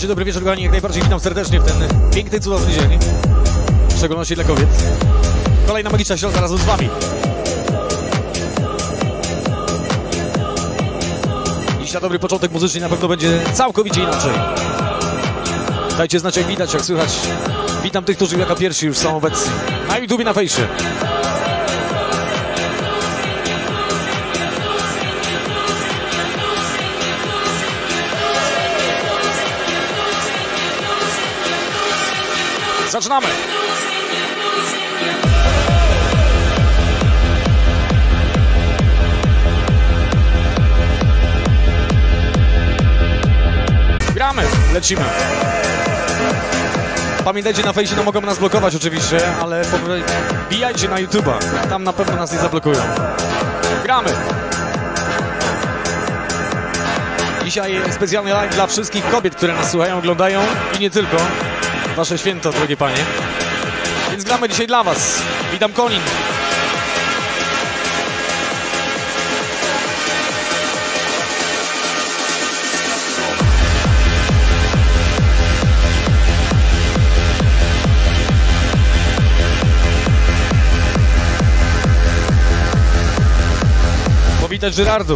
Witajcie, dobry wieczór, kochani, jak najbardziej witam serdecznie w ten piękny, cudowny dzień, w szczególności dla kobiet. Kolejna magiczna środa razem z wami. Dziś na dobry początek muzyczny na pewno będzie całkowicie inaczej. Dajcie znać, jak widać, jak słychać. Witam tych, którzy jako pierwsi już są obecni na YouTube i na fejsie. Zaczynamy! Gramy, lecimy. Pamiętajcie, na fejsie no mogą nas blokować oczywiście, ale wbijajcie na YouTube'a, tam na pewno nas nie zablokują. Gramy! Dzisiaj specjalny live dla wszystkich kobiet, które nas słuchają, oglądają i nie tylko. Wasze święto, drogie panie. Więc gramy dzisiaj dla was. Witam Konin. Powitać Żyrardów.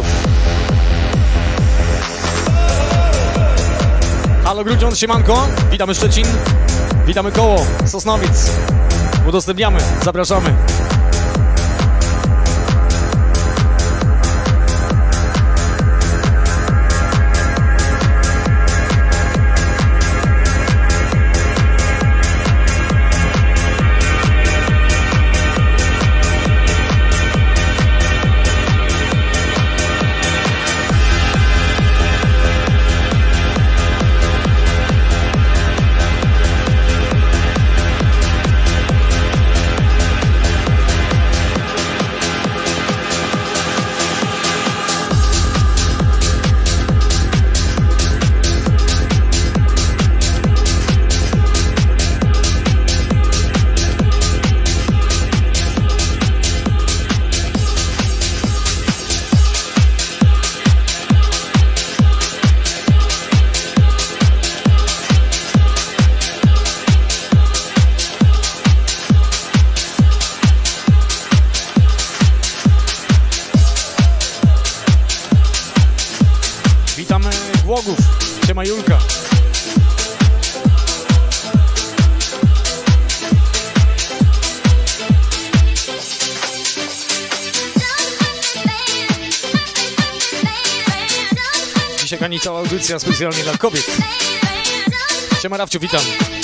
Halo Grudziądz, siemanko. Witamy Szczecin. Witamy Koło, Sosnowiec. Udostępniamy, zapraszamy. Głogów, siema Julka. Dzisiaj Kani cała audycja specjalnie dla kobiet. Siema Rafciu, witam.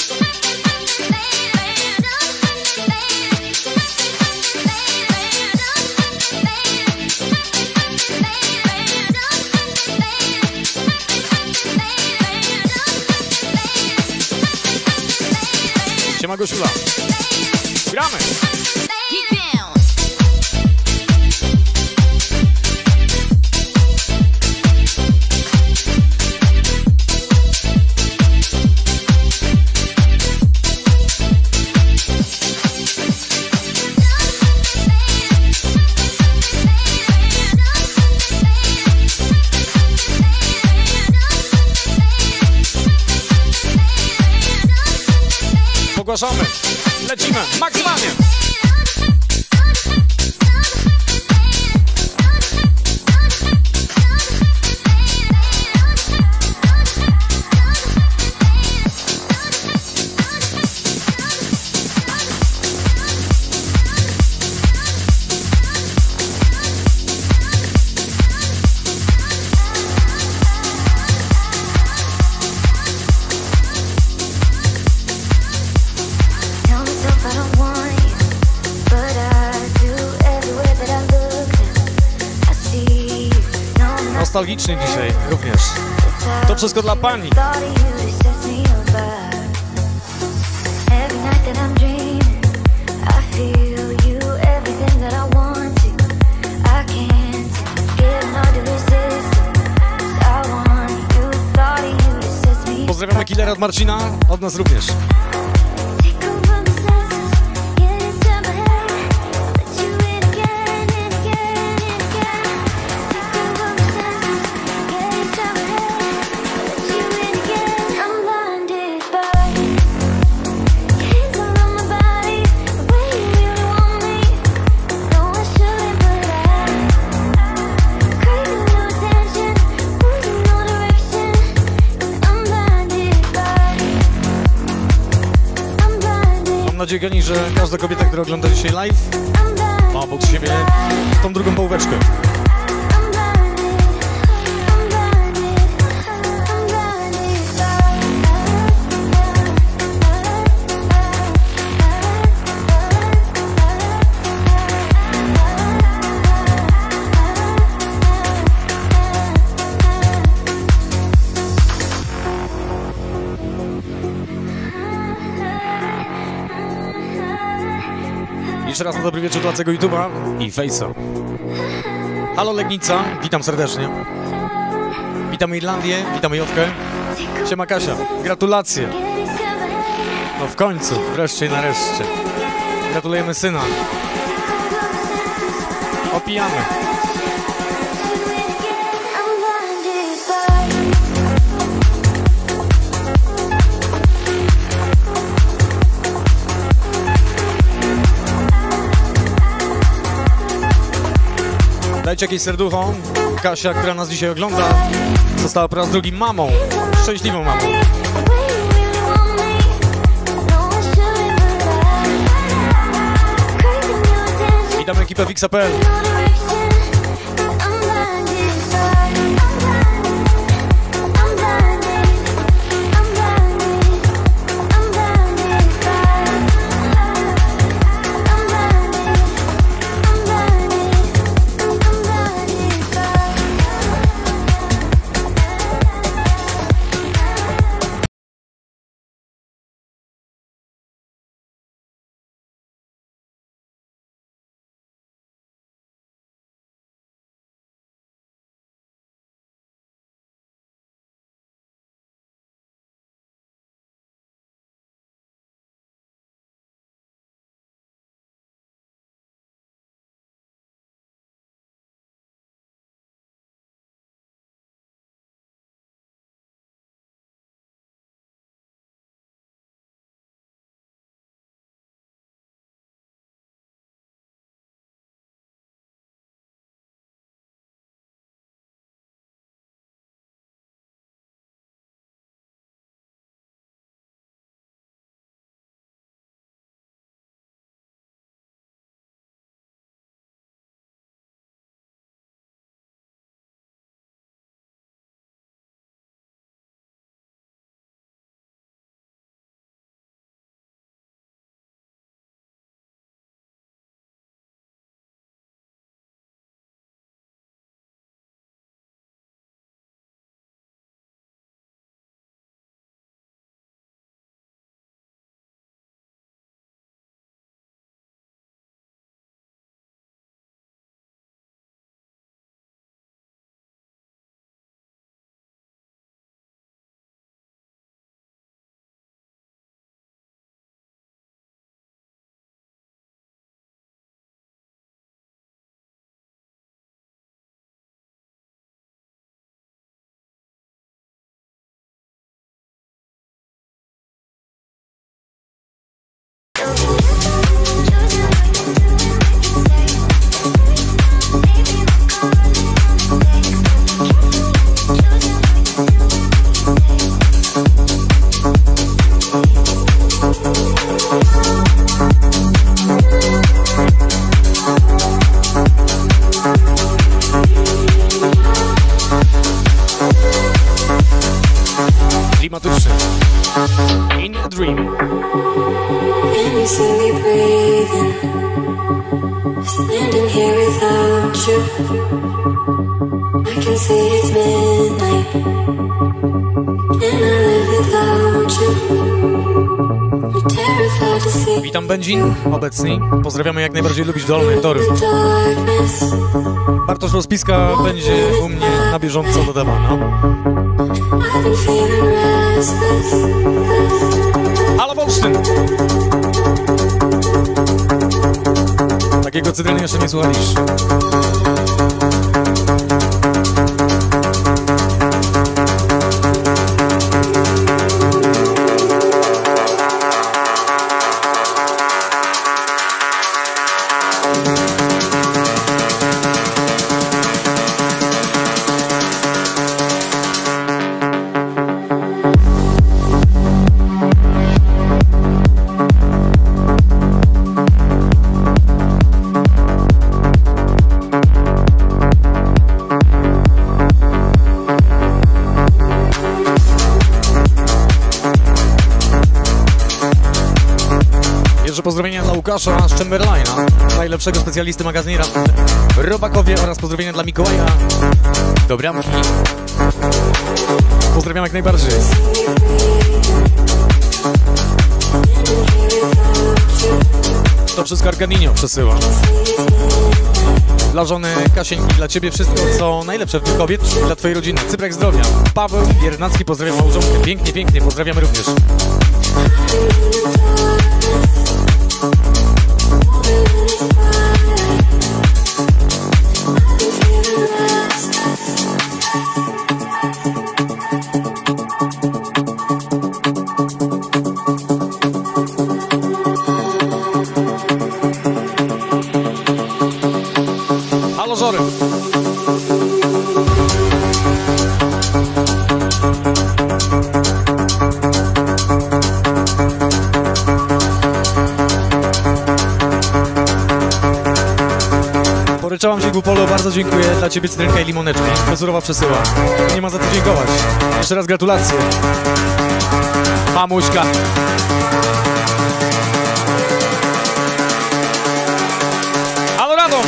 Siema Gosiula. Gramy! Ogłaszamy, lecimy maksymalnie. Nostalgiczny dzisiaj również. To wszystko dla pani. Pozdrawiamy Killera od Marcina, od nas również. I'm nadzieję, Gani, że każda kobieta, która ogląda dzisiaj live, ma obok siebie tą drugą połóweczkę. Jeszcze raz na dobry wieczór dla całego YouTube'a i Face'a. Halo Legnica, witam serdecznie. Witamy Irlandię, witamy Jowkę. Siema Kasia, gratulacje. No w końcu, wreszcie i nareszcie. Gratulujemy syna. Opijamy. Dajcie jakieś serducho. Kasia, która nas dzisiaj ogląda, została po raz drugi mamą. Szczęśliwą mamą. Witam ekipę Wixa.pl. In a dream. And you see me breathing, standing here without you. I can see it's midnight, and I live without you. I'm terrified to see. Witam Benzin, obecny. Pozdrawiamy, jak najbardziej lubić Dolny Tory. Bartosz Rozpiska będzie u mnie na bieżąco dodawana. Halo Wolsztyn! Takiego cytryny jeszcze nie słuchaliście. Pierwsze pozdrowienia dla Łukasza z Chamberlaina, najlepszego specjalisty magazyniera w Robakowie, oraz pozdrowienia dla Mikołaja do Bramki. Pozdrawiam jak najbardziej. To wszystko Argadinio przesyła. Dla żony Kasieńki, dla ciebie wszystko co najlepsze w kobiet, dla twojej rodziny. Cyprek zdrowia. Paweł Biernacki, pozdrawiam małżonkę. Pięknie, pięknie, pozdrawiamy również. Poryczałam się Głupolo, bardzo dziękuję. Dla ciebie cytrynka i limoneczki. Kozurowa przesyła. Nie ma za co dziękować. Jeszcze raz gratulacje. Mamuśka. Halo Radom!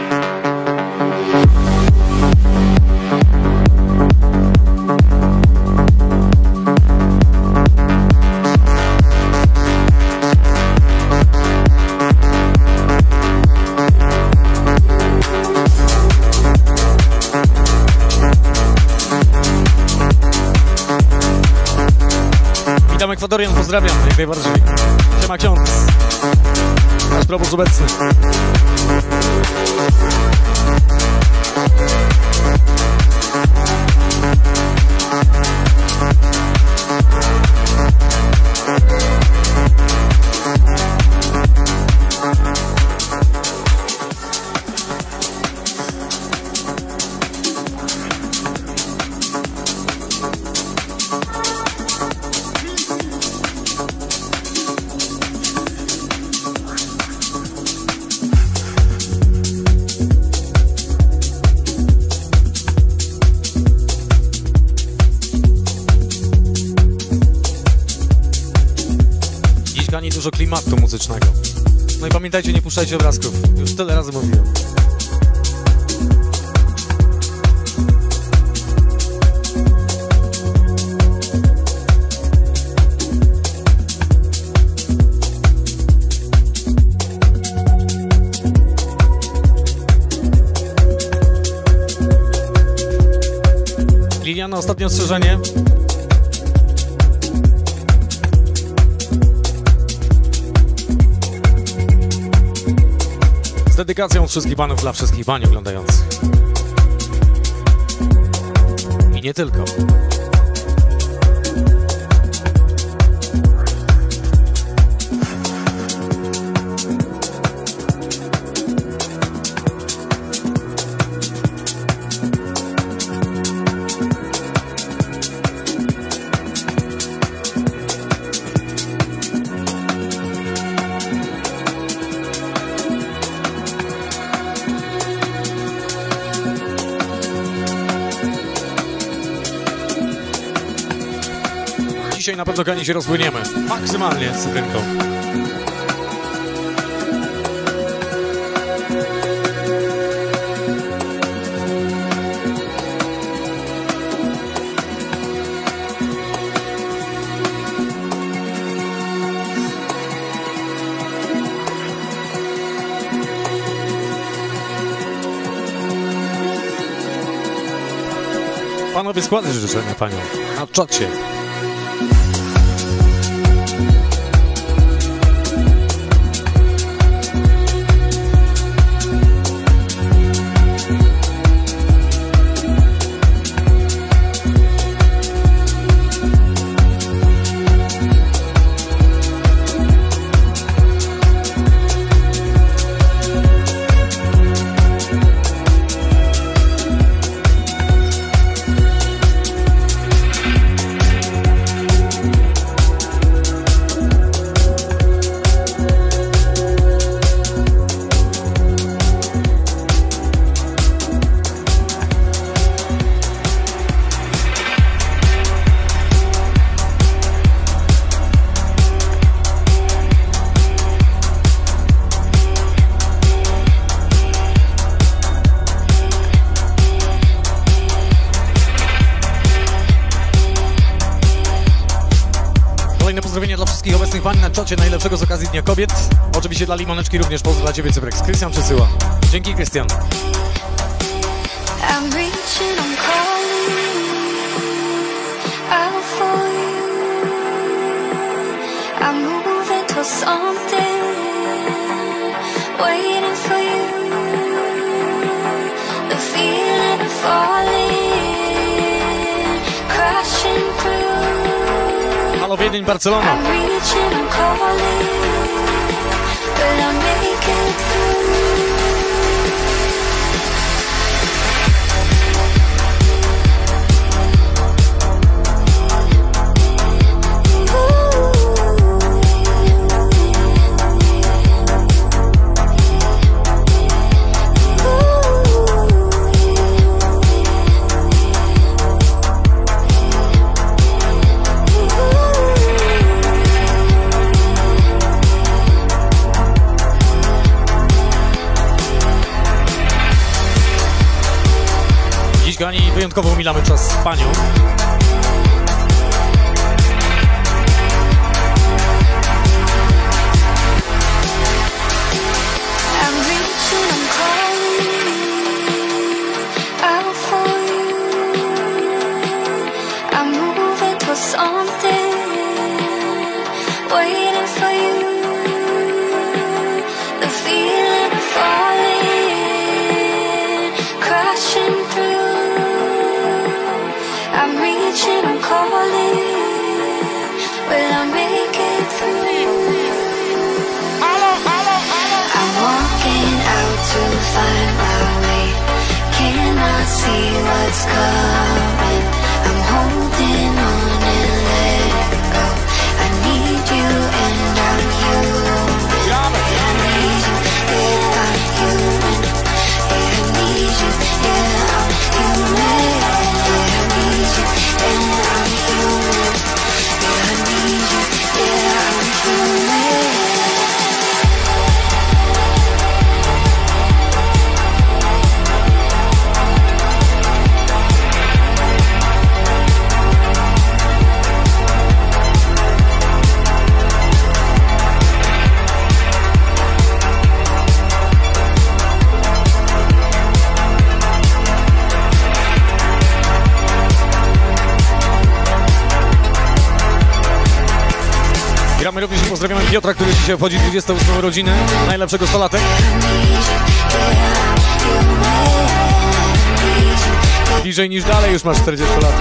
Ekwadorian, pozdrawiam, jak najbardziej. Siema ksiądz. Nasz proboszcz obecny. Dużo klimatu muzycznego. No i pamiętajcie, nie puszczajcie obrazków. Już tyle razy mówiłem. Liliana, ostatnie ostrzeżenie. Z dedykacją wszystkich panów dla wszystkich pań oglądających. I nie tylko. Dzisiaj na pewno Kani się rozpłyniemy. Maksymalnie z cytrynką. Panowie, składać życzenia paniom na czacie. wszystkich obecnych pań na czacie, najlepszego z okazji Dnia Kobiet. Oczywiście dla Limoneczki również pozdro dla Ciebie, Cyprek. Krystian przesyła. Dzięki, Krystian. Halo Wiedeń, Barcelona. Kochani, wyjątkowo umilamy czas z panią. My również pozdrawiamy Piotra, który dzisiaj obchodzi 28 urodziny, najlepszego 100-latek. Bliżej niż dalej już masz 40 lat.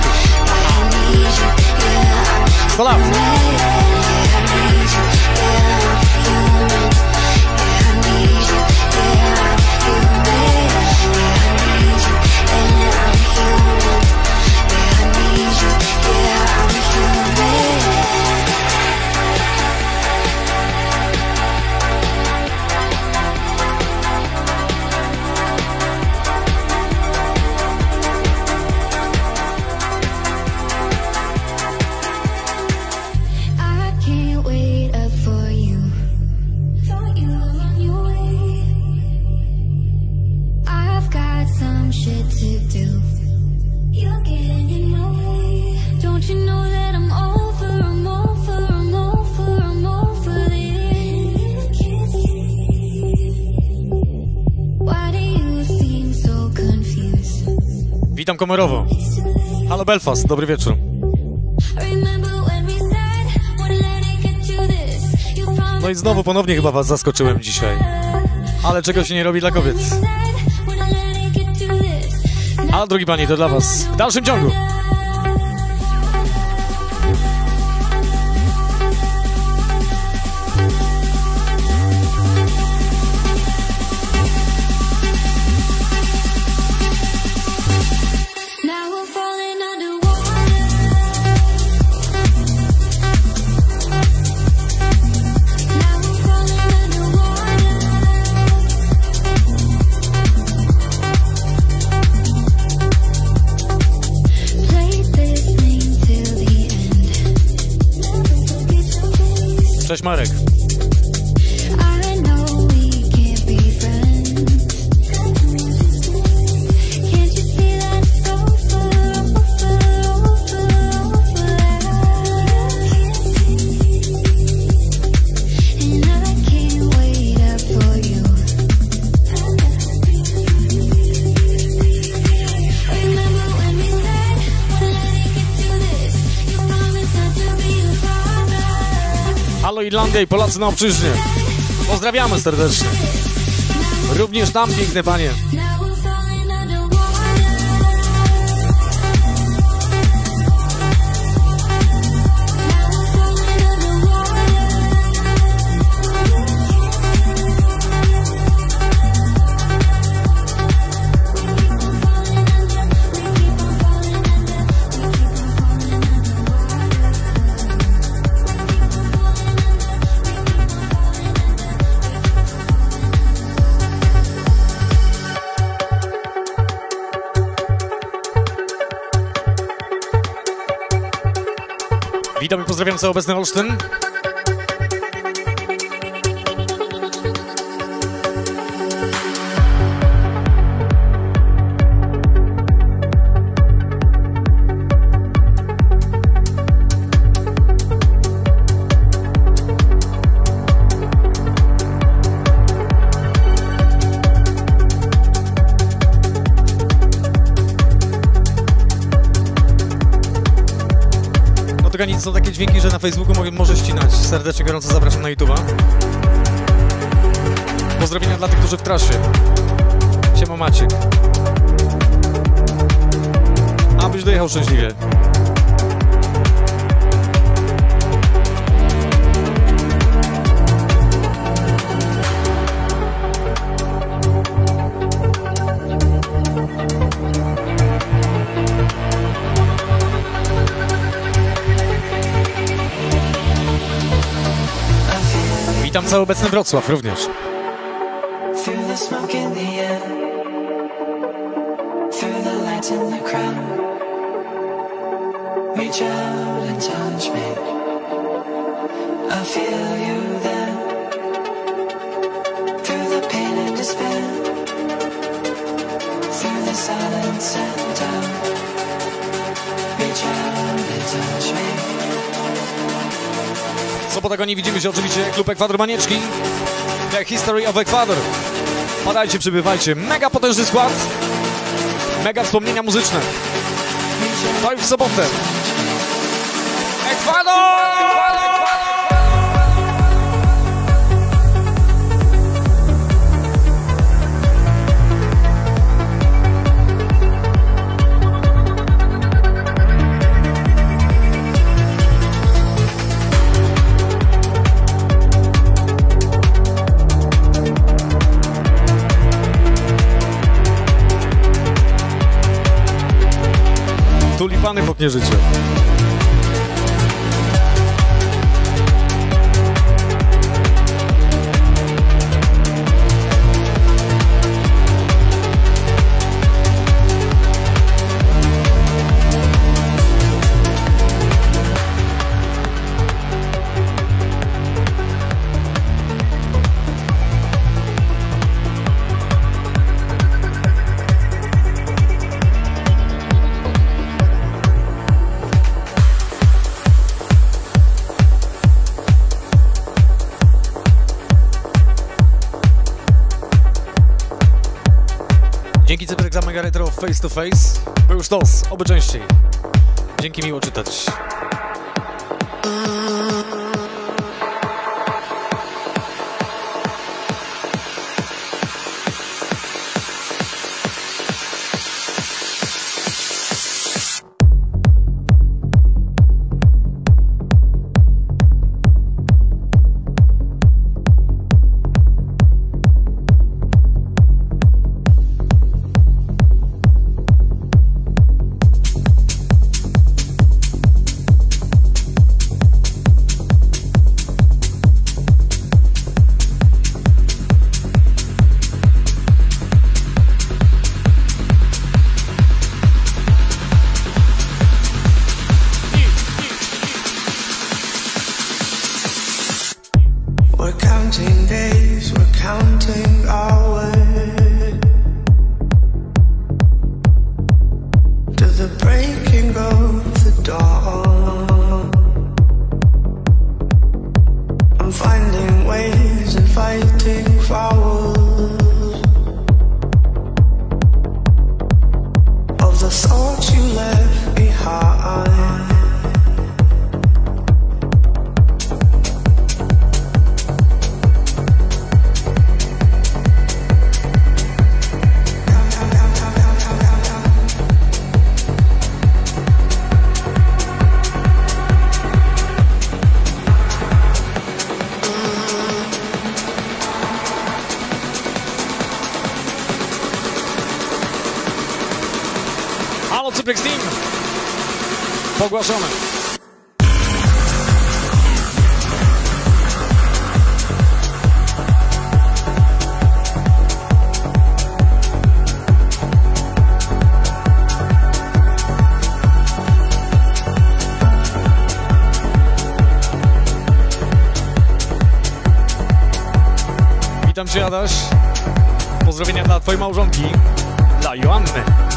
100 lat! Witam Komorowo. Halo Belfast, dobry wieczór. No i znowu ponownie chyba was zaskoczyłem dzisiaj. Ale czego się nie robi dla kobiet. Ale drogi panie, to dla was w dalszym ciągu. Play Irlandia i Polacy na obczyźnie. Pozdrawiamy serdecznie. Również tam, piękne panie. Witam i pozdrawiam cały obecny Olsztyn. Nic, są takie dźwięki, że na Facebooku może ścinać. Serdecznie gorąco zapraszam na YouTube'a. Pozdrowienia dla tych, którzy w trasie. Siema Maciek. Abyś dojechał szczęśliwie. Witam cały obecny Wrocław również. Sobota go nie widzimy się oczywiście, klub Ekwador Manieczki, The History of Ecuador. Padajcie, przybywajcie, mega potężny skład, mega wspomnienia muzyczne. To już w sobotę. Ekwador! Tulipany poknie życie. Dzięki Cyberek za mega retro face to face. Był już tos, oby częściej. Dzięki, miło czytać. Cyplex Team. Pogłaszamy. Witam Cię, Adaś. Pozdrowienia dla Twojej małżonki, dla Joanny.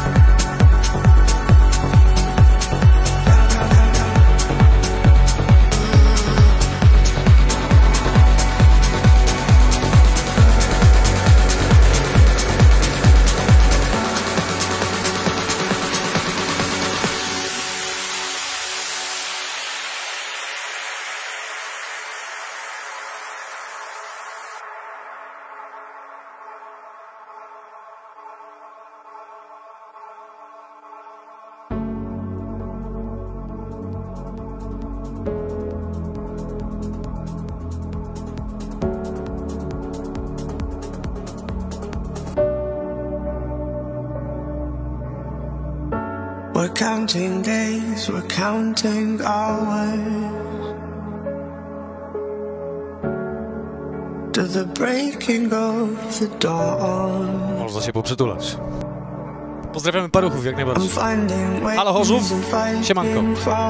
We're counting days, we're counting hours to the breaking of the dawn. Można się poprzytulać. Pozdrawiamy paruchów jak I'm najbardziej. finding Halo, Chorzów. ways of fighting Siemanko.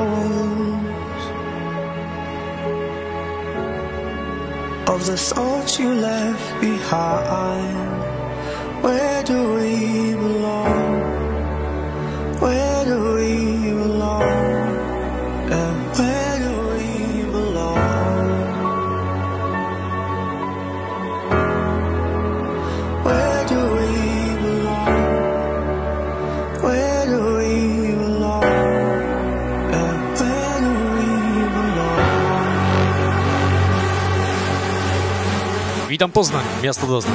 of the thoughts you left behind. Where do we belong? Where do we belong? And where do we belong? Where do we belong? Where do we belong? And where do we belong? Witam Poznań, miasto doznań.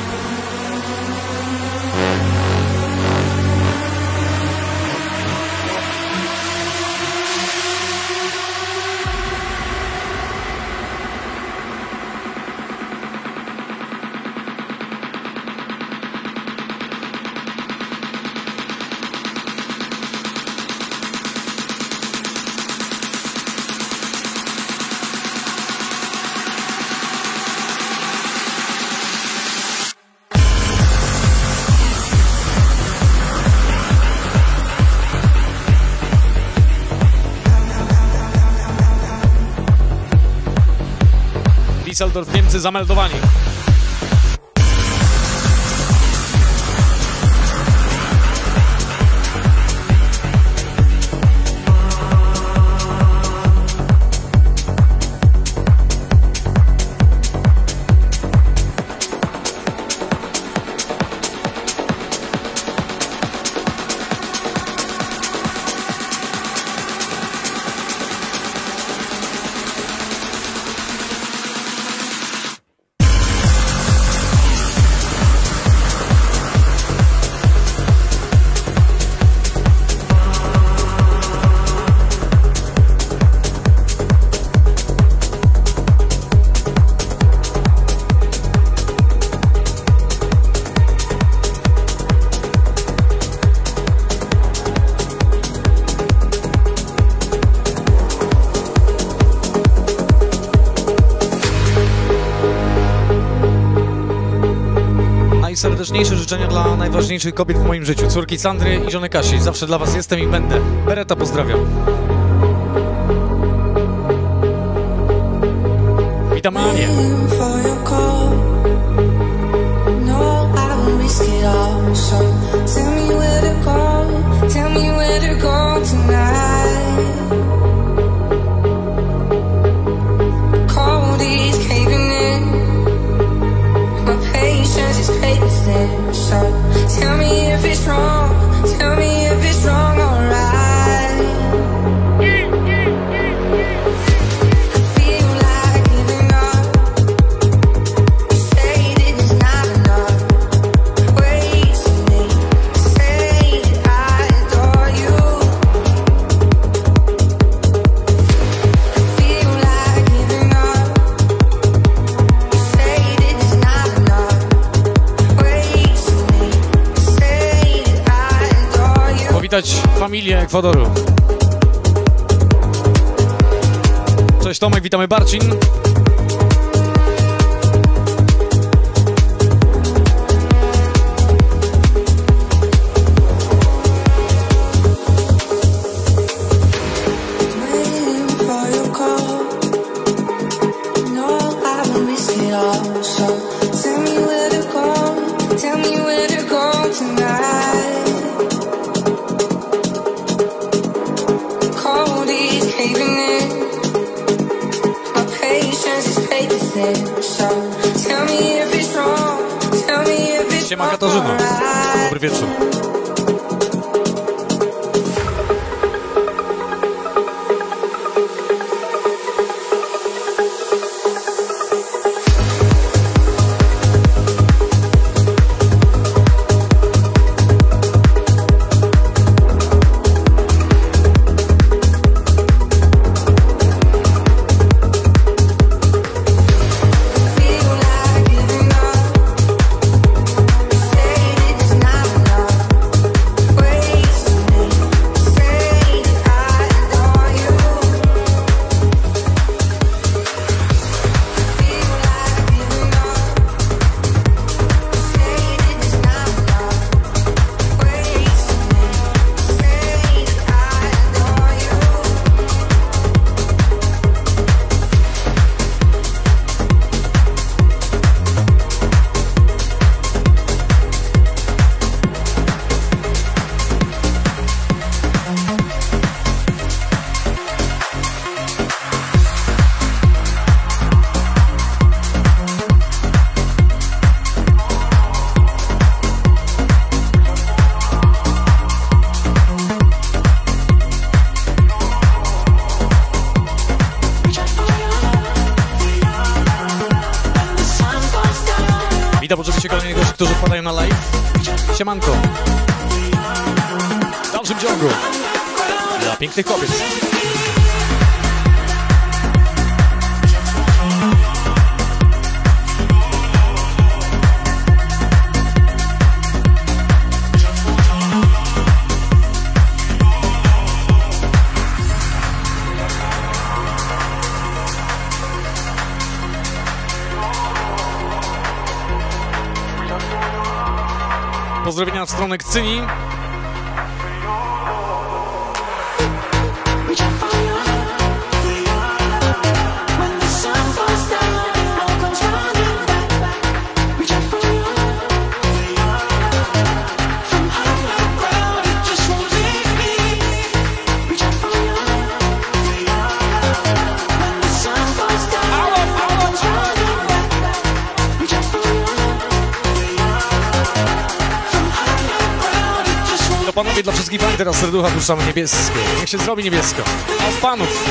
Düsseldorf, Niemcy zameldowani. Najserdeczniejsze życzenia dla najważniejszych kobiet w moim życiu. Córki Sandry i żony Kasi. Zawsze dla was jestem i będę. Beretta pozdrawiam. Witamy Anię. So tell me if it's wrong, tell me if it's wrong, alright. I feel like giving up. przywitać familię Ekwadoru. Cześć Tomek, witamy Barcin. Siema Katarzyna, dobry wieczór. Witam oczywiście kolejnych gości, którzy wpadają na live. Siemanko. W dalszym ciągu dla pięknych kobiet. Pozdrowienia w stronę Kcyni. Panowie, dla wszystkich pań teraz serducha puszczamy niebieskie. Niech się zrobi niebiesko. Od panów.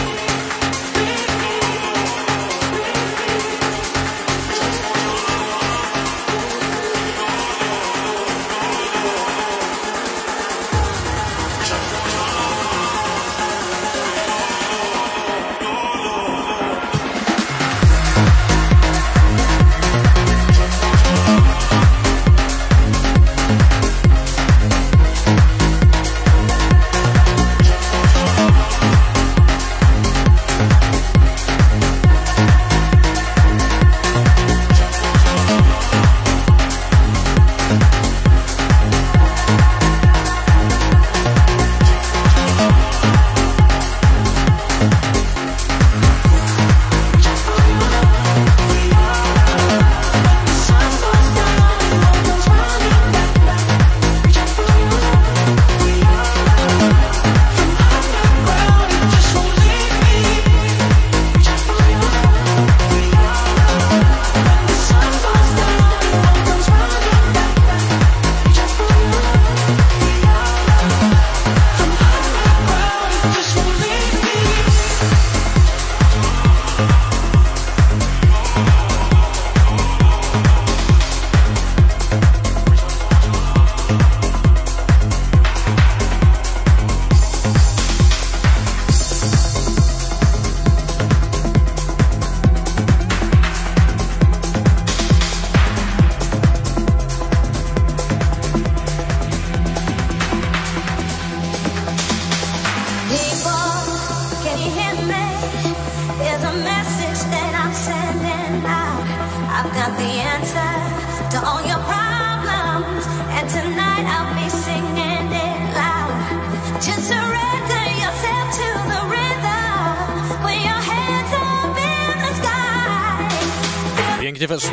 pięknie weszło.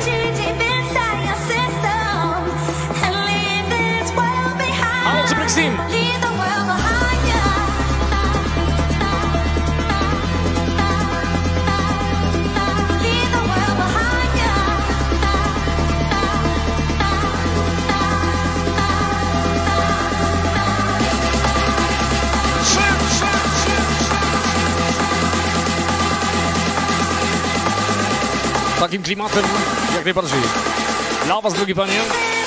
Halo, Cyprix Team! Takim klimatem jak najbardziej. Dla was, drogi panie.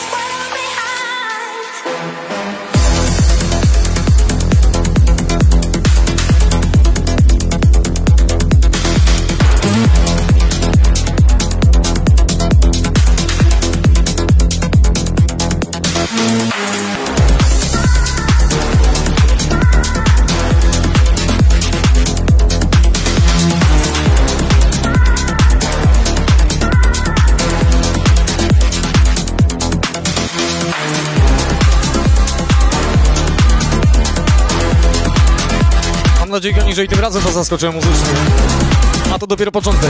Mam nadzieję, Goni, że i tym razem to zaskoczyłem muzycznie. A to dopiero początek.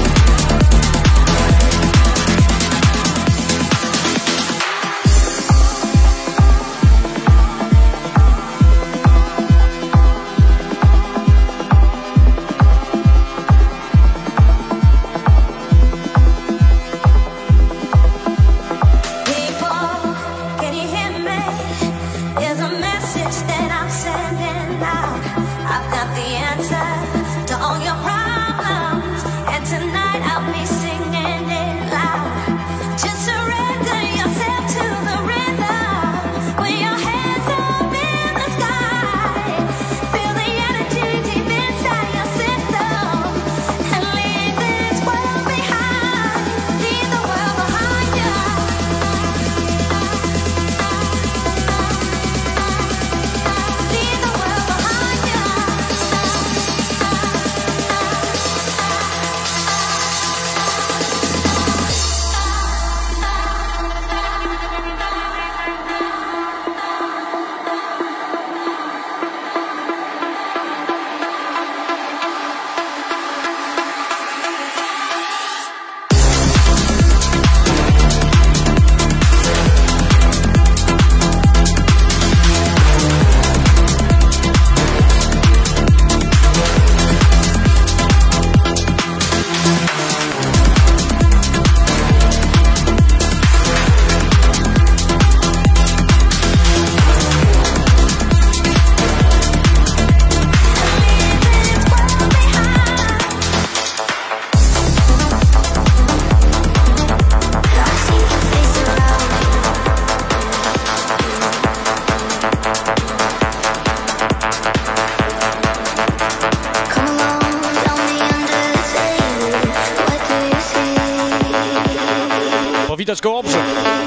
Widać go obrzęd.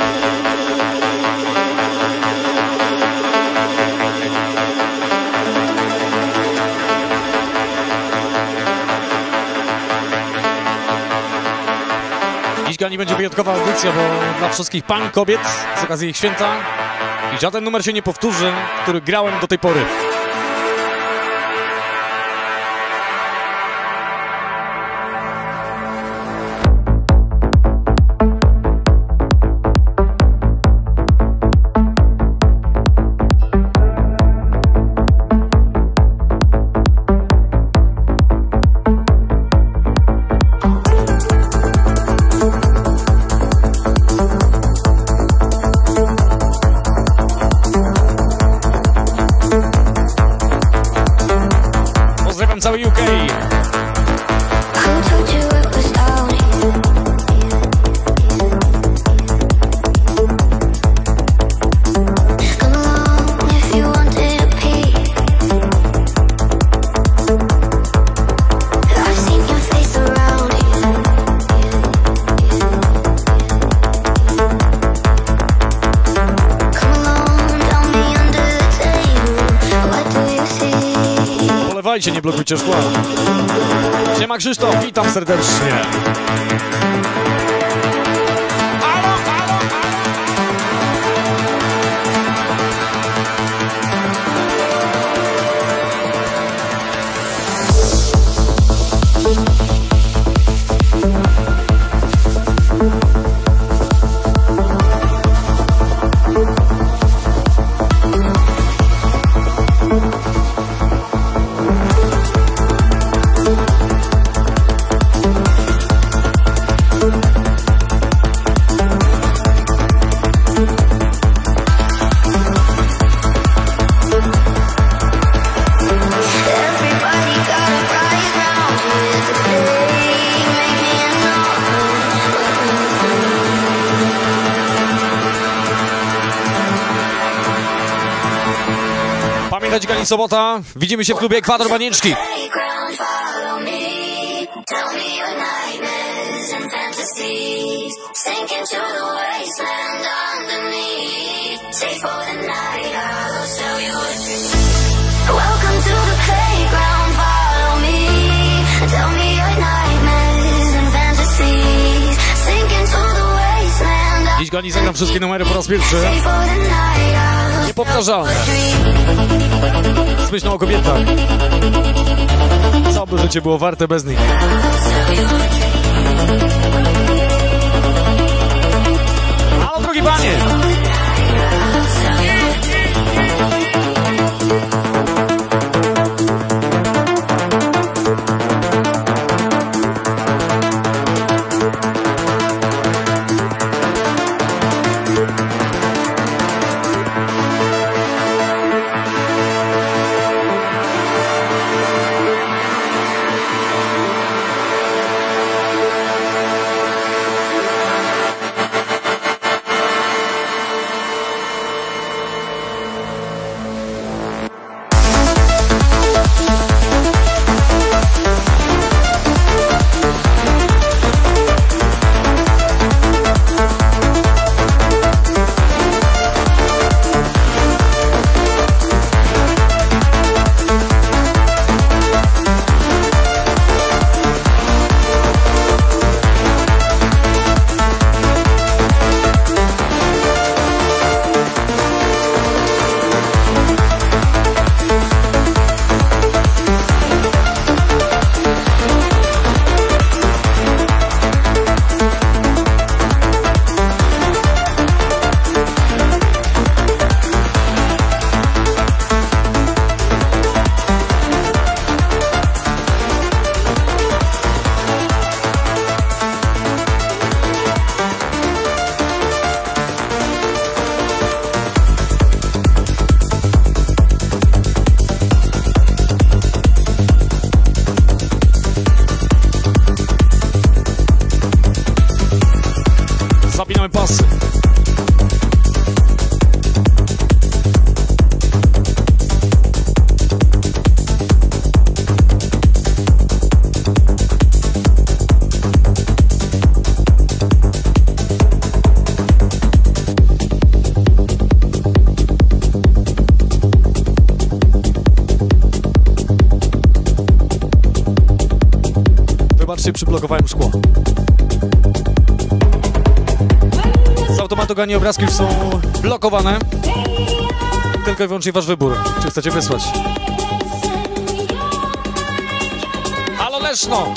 Dziś nie będzie wyjątkowa audycja, bo dla wszystkich pań kobiet z okazji ich święta i żaden numer się nie powtórzy, który grałem do tej pory. Cały UK. Polewajcie, nie blokujcie szkła. Siema Krzysztof, witam serdecznie. Hedźgani sobota. Widzimy się w klubie Ekwador Banieczki. Dziś Gani zagram wszystkie numery po raz pierwszy. Niepowtarzalne. Z myślą o kobietach. Co by życie było warte bez nich. Halo, drogi panie! Zapinamy pasy. Wybaczcie, przyblokowałem szkło. Z automatu Gani obrazki już są blokowane. Tylko i wyłącznie wasz wybór, czy chcecie wysłać. Halo Leszno!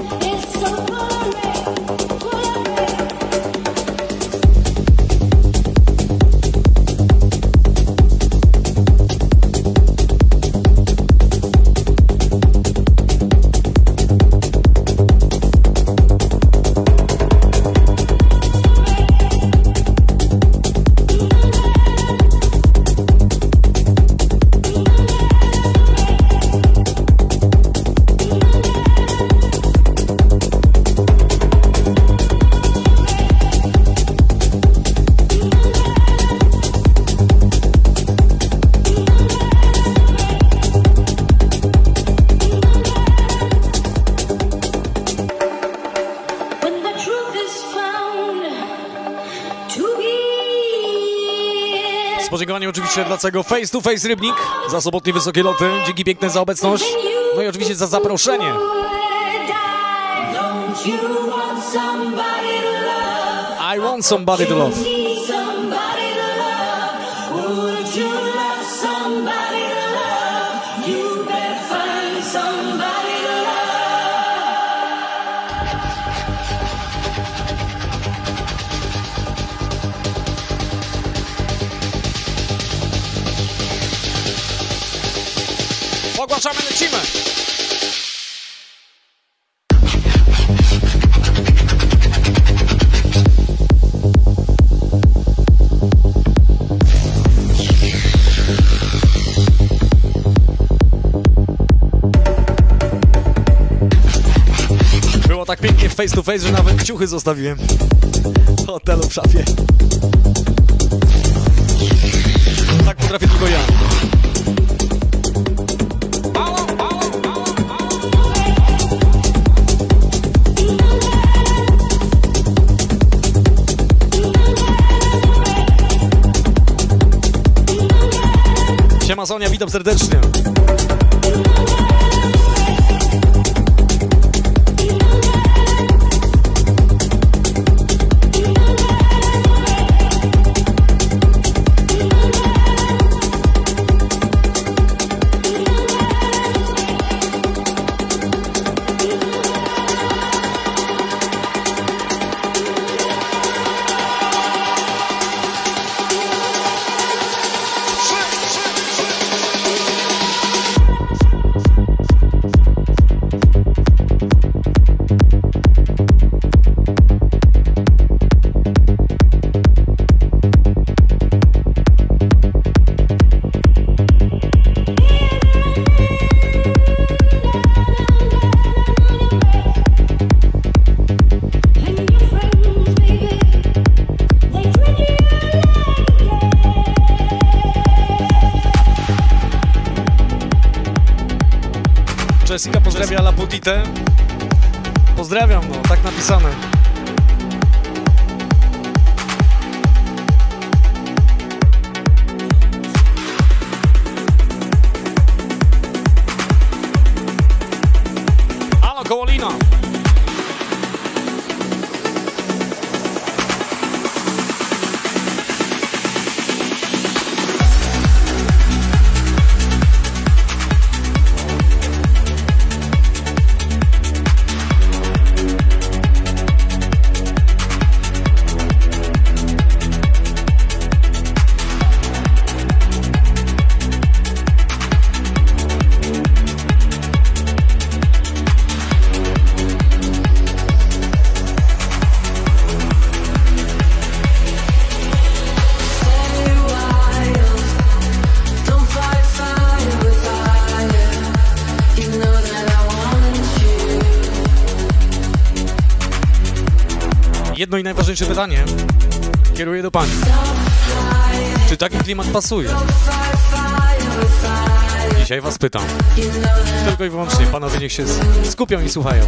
Z podziękowaniem oczywiście dla całego Face to Face Rybnik za sobotnie wysokie loty. Dzięki piękne za obecność. No i oczywiście za zaproszenie. I want somebody to love. Ogłaszamy, lecimy! Było tak pięknie face to face, że nawet ciuchy zostawiłem w hotelu w szafie. Tak potrafię tylko ja. Siema Sonia, witam serdecznie. Jessica pozdrawia La Putite. Pozdrawiam, no, tak napisane. Halo, Kołolina. Jedno i najważniejsze pytanie kieruję do pani. Czy taki klimat pasuje? Dzisiaj was pytam. Tylko i wyłącznie panowie niech się skupią i słuchają.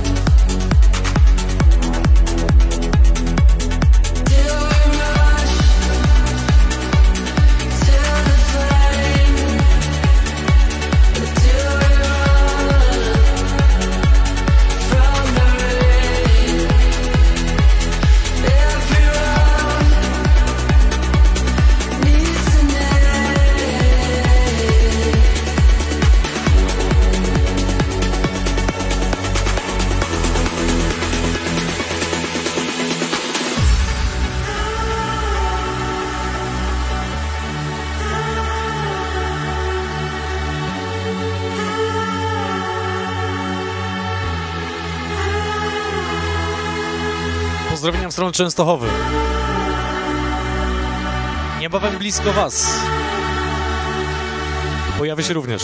Pozdrowienia w stronę Częstochowy. Niebawem blisko was. Pojawi się również.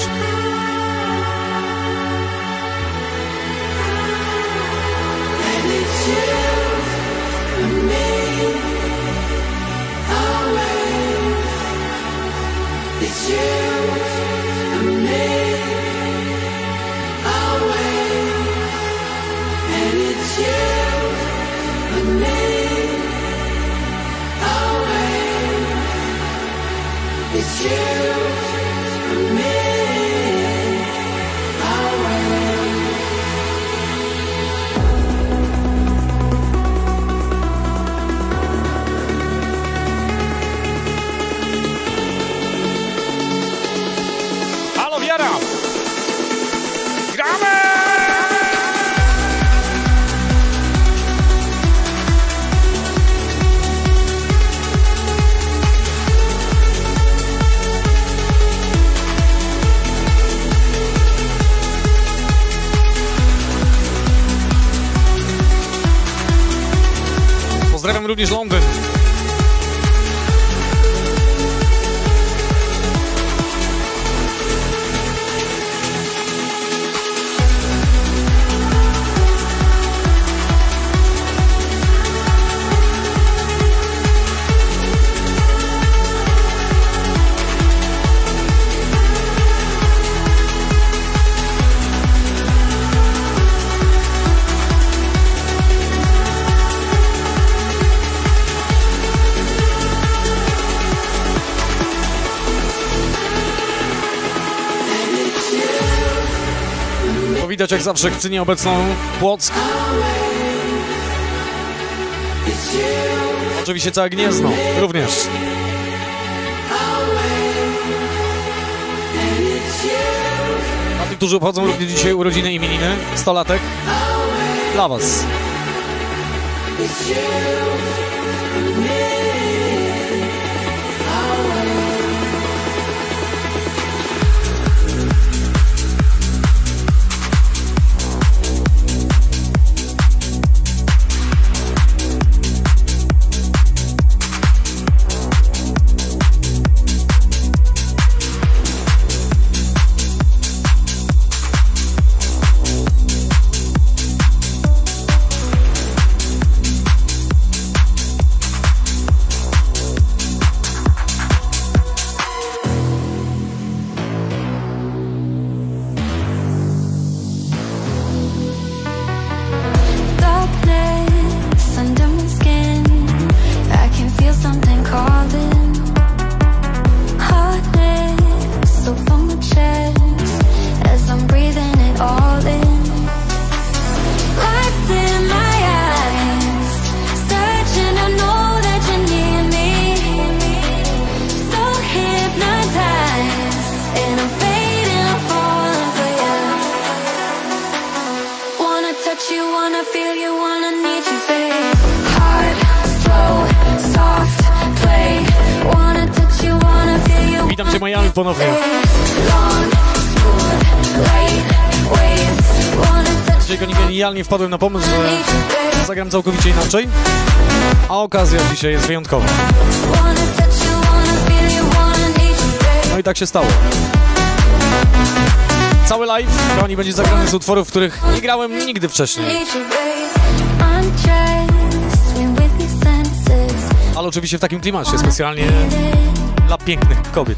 Halo, Wiara! Gramy! Pozdrawiam również Londyn. Widać jak zawsze chce nieobecną Płock. Oczywiście całe Gniezno również. A tych, którzy obchodzą również dzisiaj urodziny i imieniny, 100-latek, dla was. Witam cię Miami ponownie. Dzisiaj genialnie wpadłem na pomysł, że zagram całkowicie inaczej, a okazja dzisiaj jest wyjątkowa. No i tak się stało. Cały live, kochani, będzie zagrany z utworów, których nie grałem nigdy wcześniej. Ale oczywiście w takim klimacie, specjalnie dla pięknych kobiet.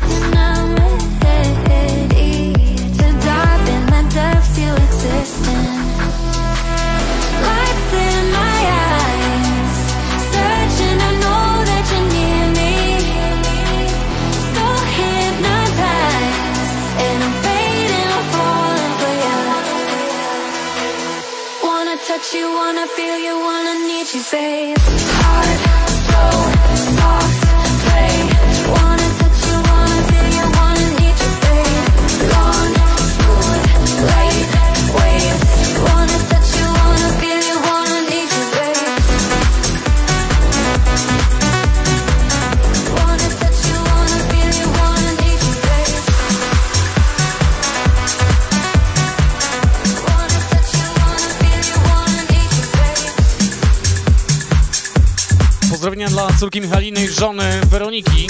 Touch you, wanna feel you, wanna need you, babe. Hard, slow, soft, play. Wanna touch you, wanna feel you, wanna need you, babe. Long, smooth, light, waves. Wanna touch you, wanna feel you, wanna need you, babe. Wanna touch you, wanna feel you, wanna need you, babe. Wanna touch you, wanna feel you, wanna need you, babe. Pozdrowienia dla córki Michaliny i żony Weroniki.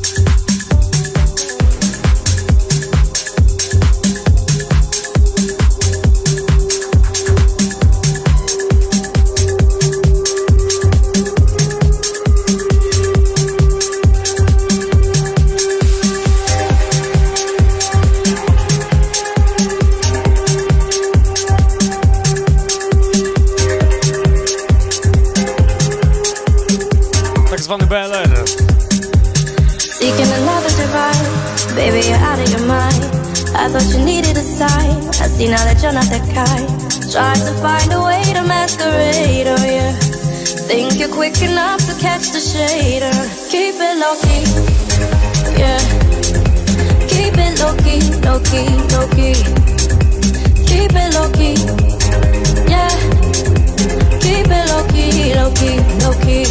Tak zwany BLR. Seeking another divine, baby, you're out of your mind. I thought you needed a sign. I see now that you're not that kind. Trying to find a way to masquerade, oh yeah. Think you're quick enough to catch the shader. Keep it low key, yeah. Keep it low key, low key, low key. Keep it low key, yeah. Keep it low key, low key, low key.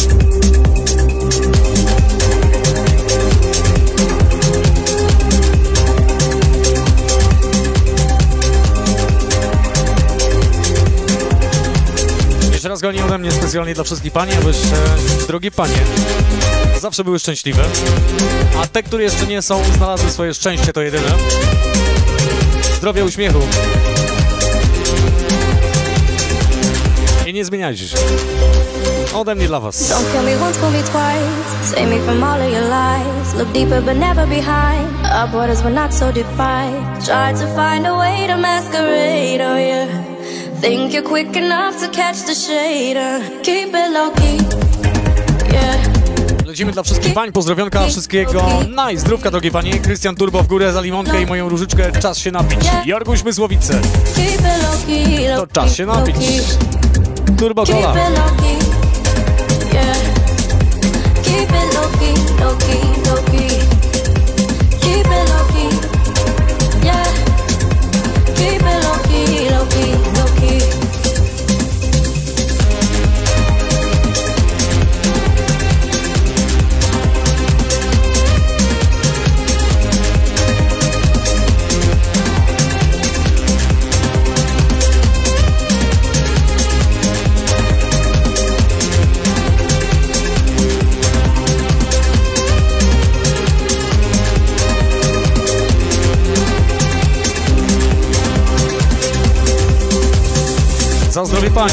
Jeszcze raz goni ode mnie specjalnie dla wszystkich pań, abyście, drogie panie, zawsze były szczęśliwe, a te, które jeszcze nie są, znalazły swoje szczęście, to jedyne. Zdrowia, uśmiechu. I nie zmieniajcie się. Ode mnie dla was. Don't kill me once, fool me twice. Save me from all of your lies. Look deeper but never behind. Our borders were not so defined. Tried to find a way to masquerade, oh yeah. Think you're quick enough to catch the shader. Keep it low key, yeah. Lecimy dla wszystkich pań, pozdrowionka, wszystkiego zdrówka, drogie panie. Krystian Turbo w górę za limonkę i moją różyczkę, czas się napić. Jorguś Mysłowice, to czas się napić. Turbo Cola. Za zdrowie pani.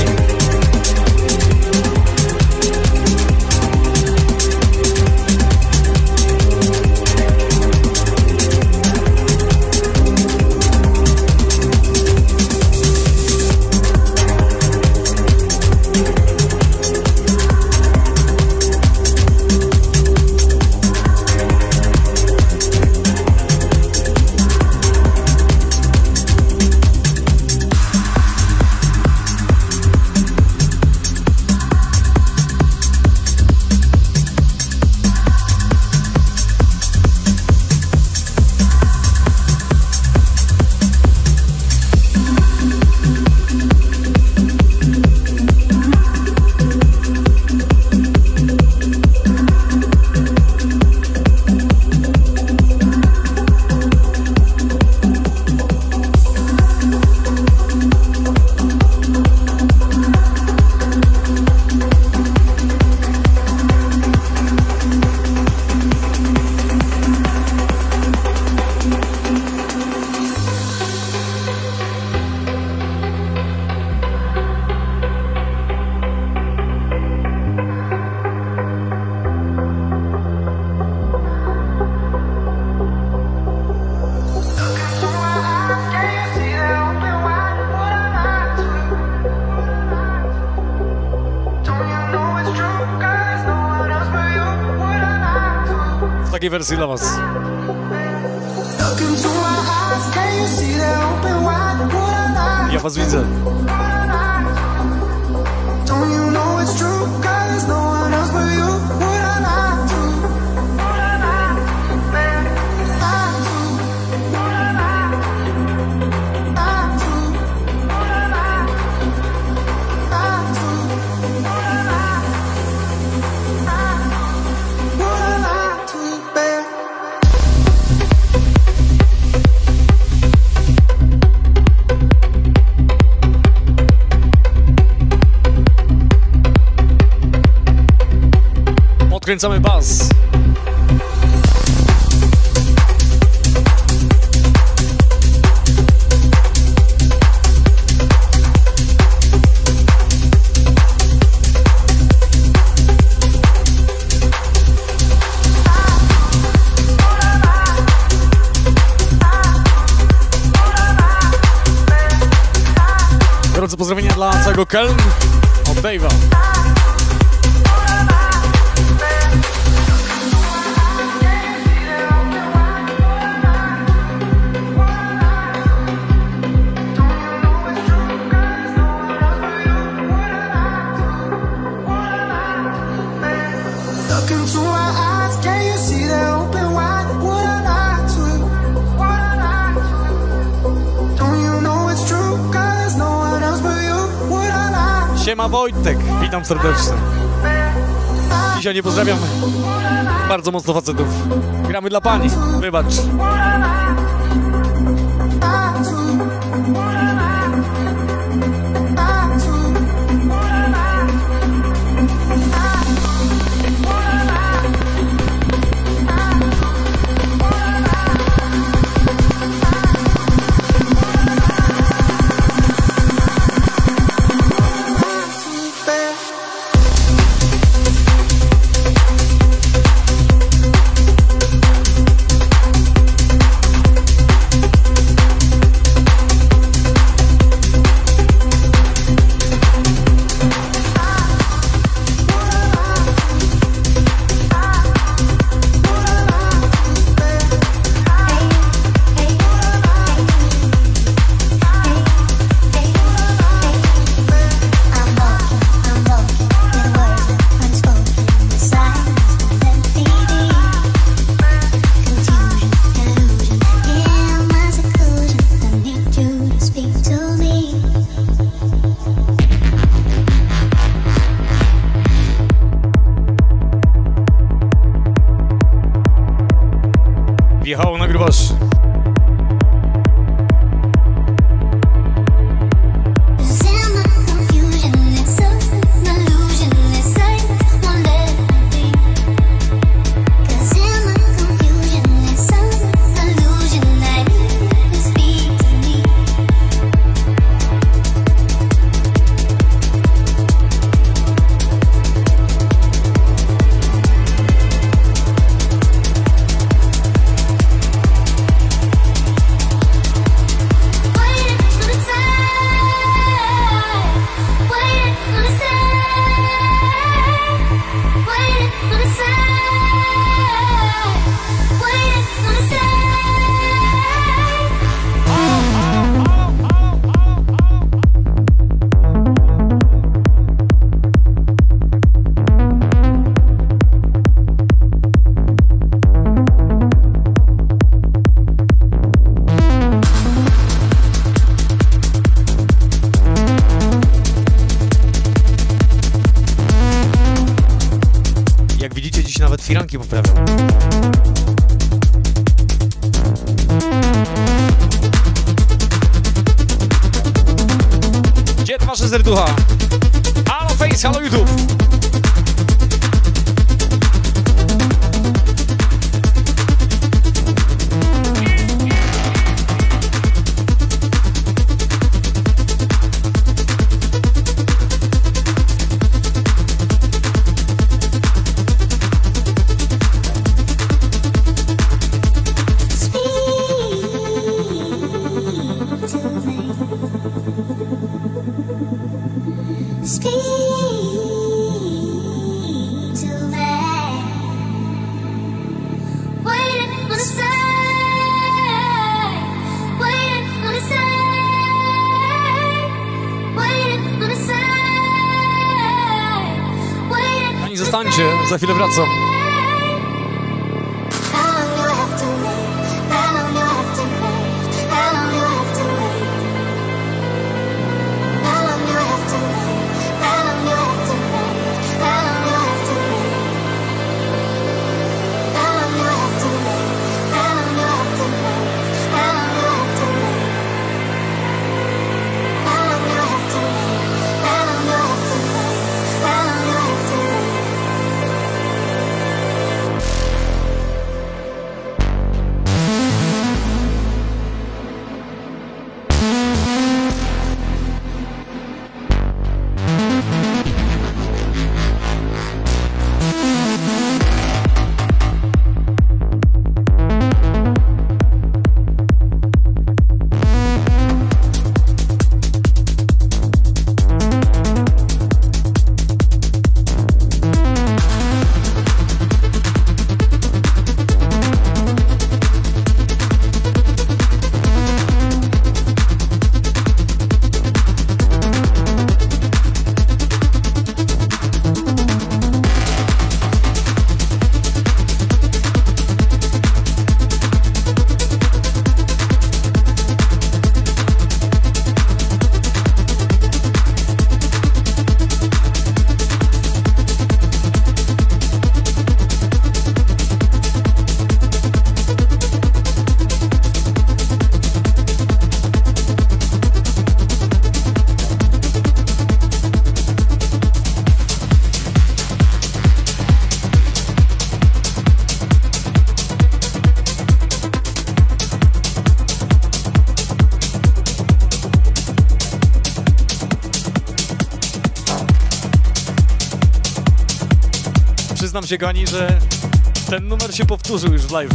Takiej wersji dla was. Ja was widzę. Odkręcamy bas. Gorące pozdrowienia dla całego Köln od Dave'a. Siema Wojtek, witam serdecznie. Dzisiaj nie pozdrawiam bardzo mocno facetów. Gramy dla pani, wybacz. Jechało, nagrywasz. Nawet firanki poprawią. Gdzie to wasze serducha? Halo Face, halo YouTube! Zostańcie, za chwilę wracam. Przyznam się, kochani, że ten numer się powtórzył już w live.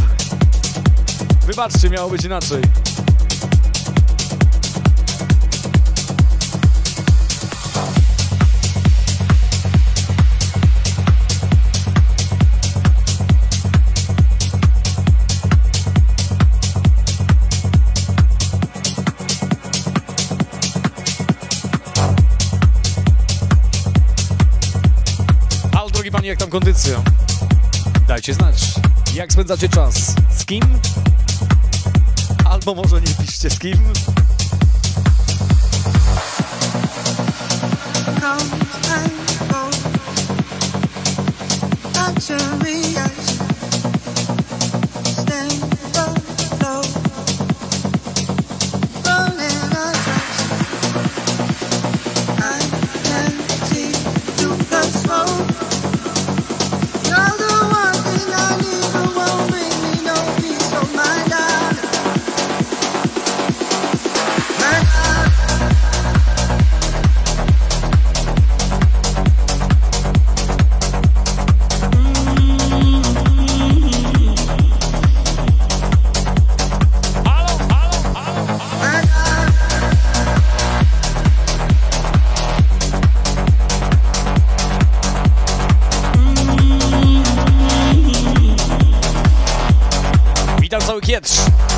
Wybaczcie, miało być inaczej. Drogi panie, jak tam kondycja? Dajcie znać, jak spędzacie czas? Z kim? Albo może nie piszcie z kim? Stand Witam cały Kietrz.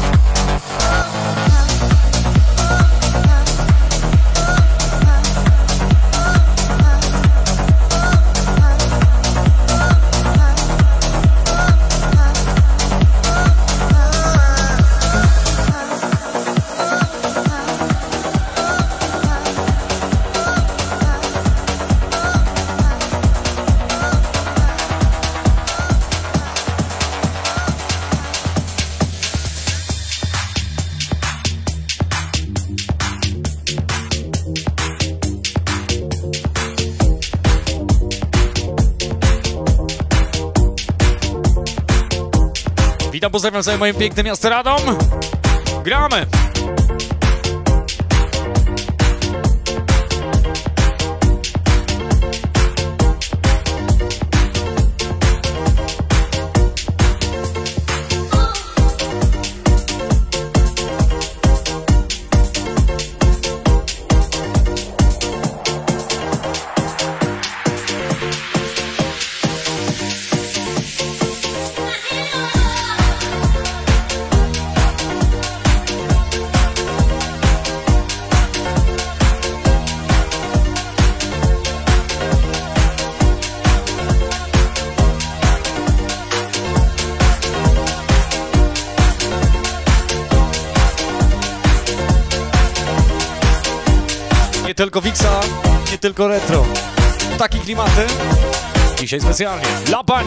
Witam, pozdrawiam całe moje piękne miasto Radom. Gramy! Nie tylko Wixa, nie tylko retro. Takie klimaty. Dzisiaj specjalnie dla pań.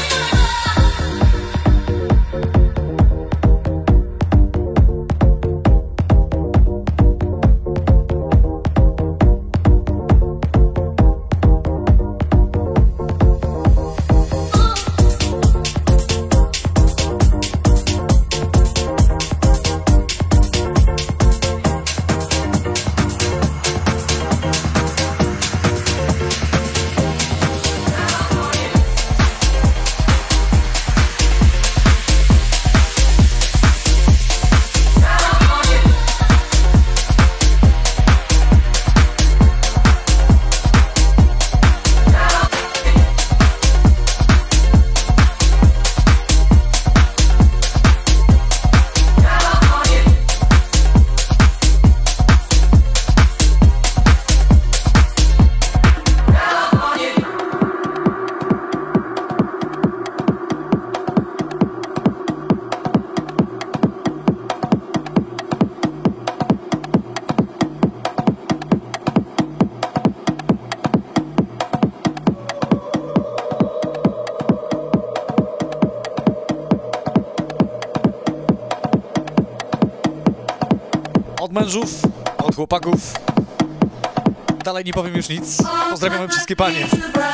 Od mężów, od chłopaków. Dalej nie powiem już nic. Pozdrawiamy wszystkie panie.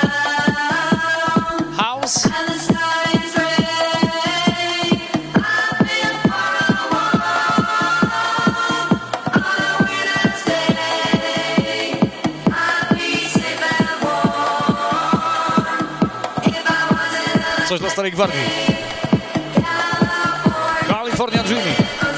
House. Coś dla starej gwardii. California Dreaming.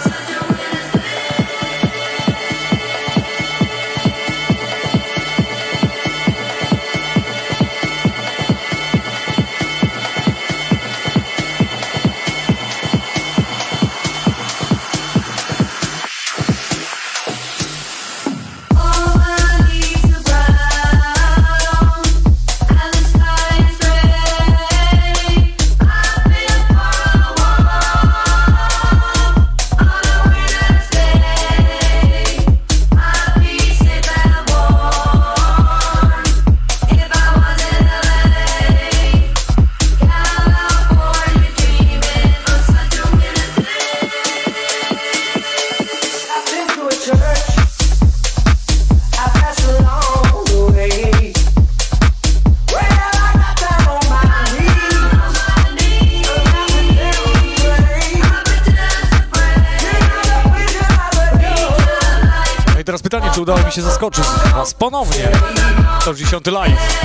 I teraz pytanie, czy udało mi się zaskoczyć was ponownie. To już 10. live.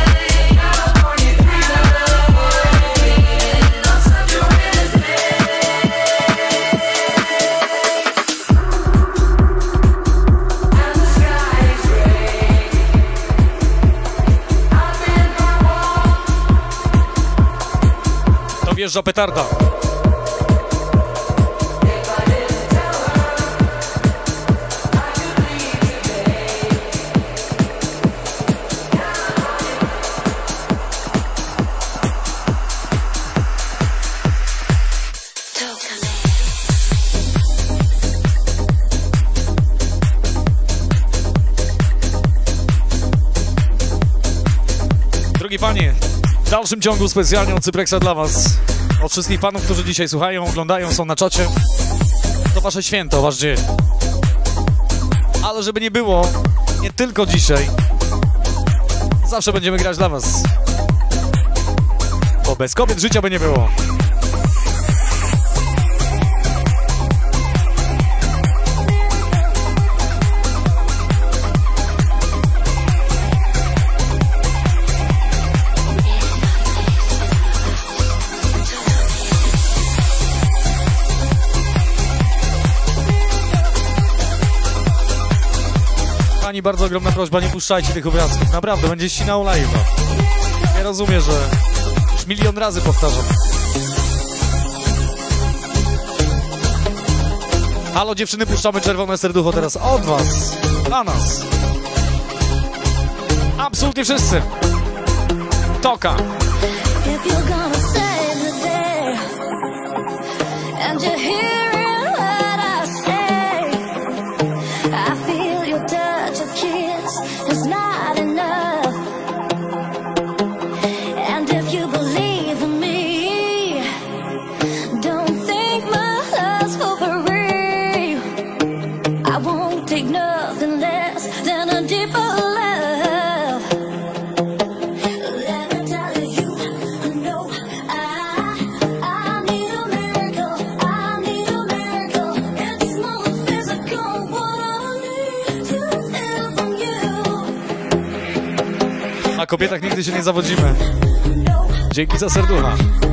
To wjeżdża petarda. i panie, w dalszym ciągu specjalnie od Cyprexa dla was. Od wszystkich panów, którzy dzisiaj słuchają, oglądają, są na czacie. To wasze święto, wasz dzień. Ale żeby nie było, nie tylko dzisiaj, zawsze będziemy grać dla was. Bo bez kobiet życia by nie było. Pani, bardzo ogromna prośba, nie puszczajcie tych obrazków. Naprawdę, będzie ścinał live. Ja rozumiem, że już milion razy powtarzam. Halo dziewczyny, puszczamy czerwone serducho teraz od was, dla nas. Absolutnie wszyscy. Toka. Na kobietach nigdy się nie zawodzimy. Dzięki za serducha.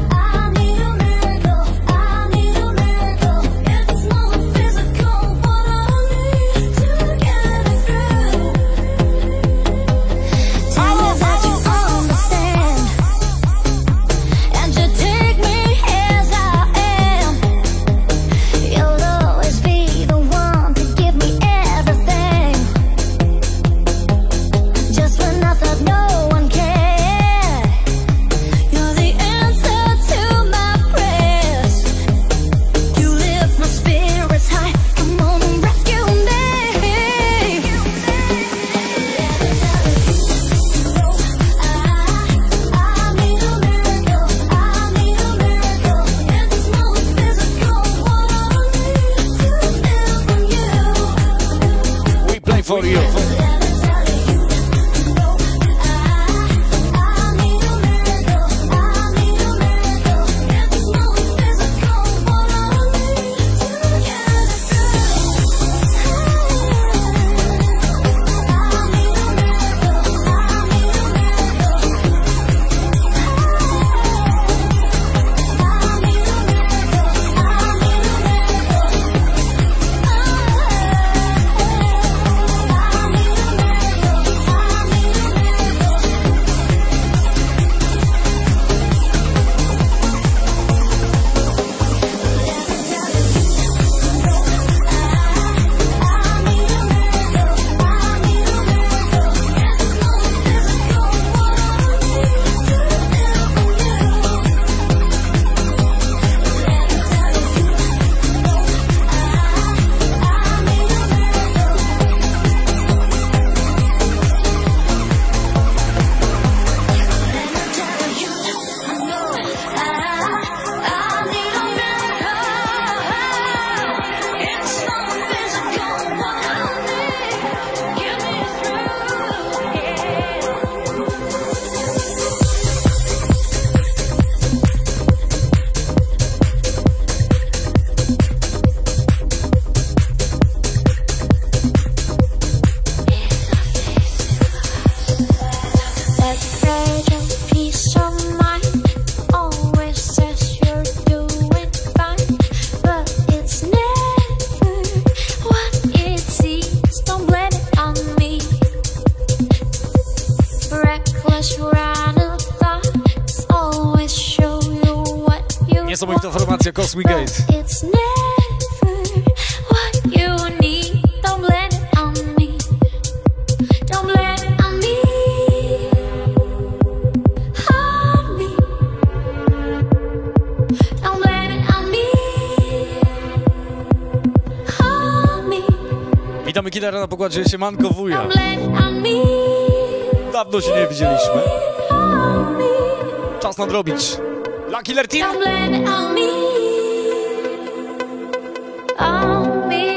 For you. Niesamowita formacja Cosmic Gate. Witamy Killera na pokładzie, siemanko wuja. Dawno się nie widzieliśmy. Czas nadrobić. Dla Killer Team. Don't blame it on me. On me.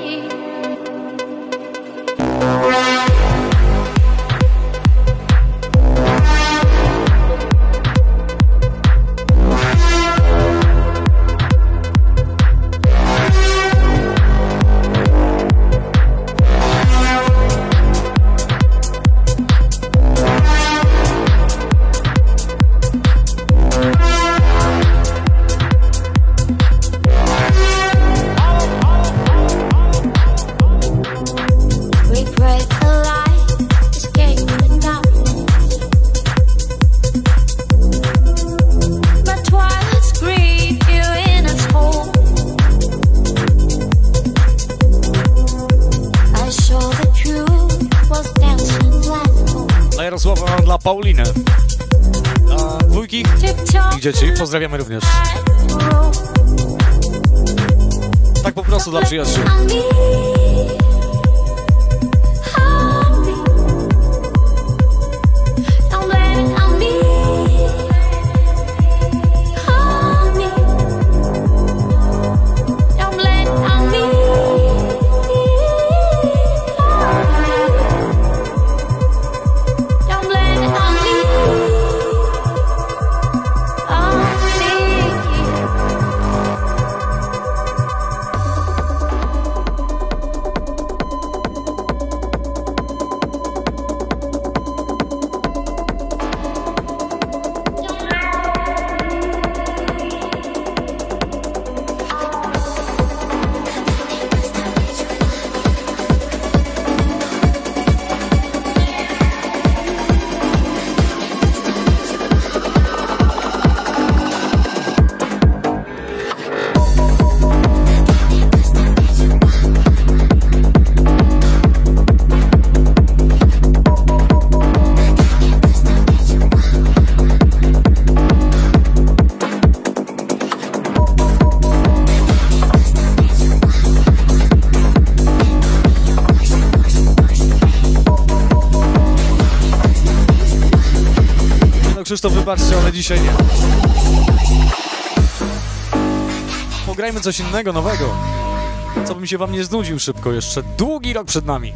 Dla Pauliny, dla dwójki i dzieci, pozdrawiamy również. Tak po prostu dla przyjaciół. Krzysztof, wybaczcie, ale dzisiaj nie. Pograjmy coś innego, nowego. Co bym się wam nie znudził szybko jeszcze. Długi rok przed nami.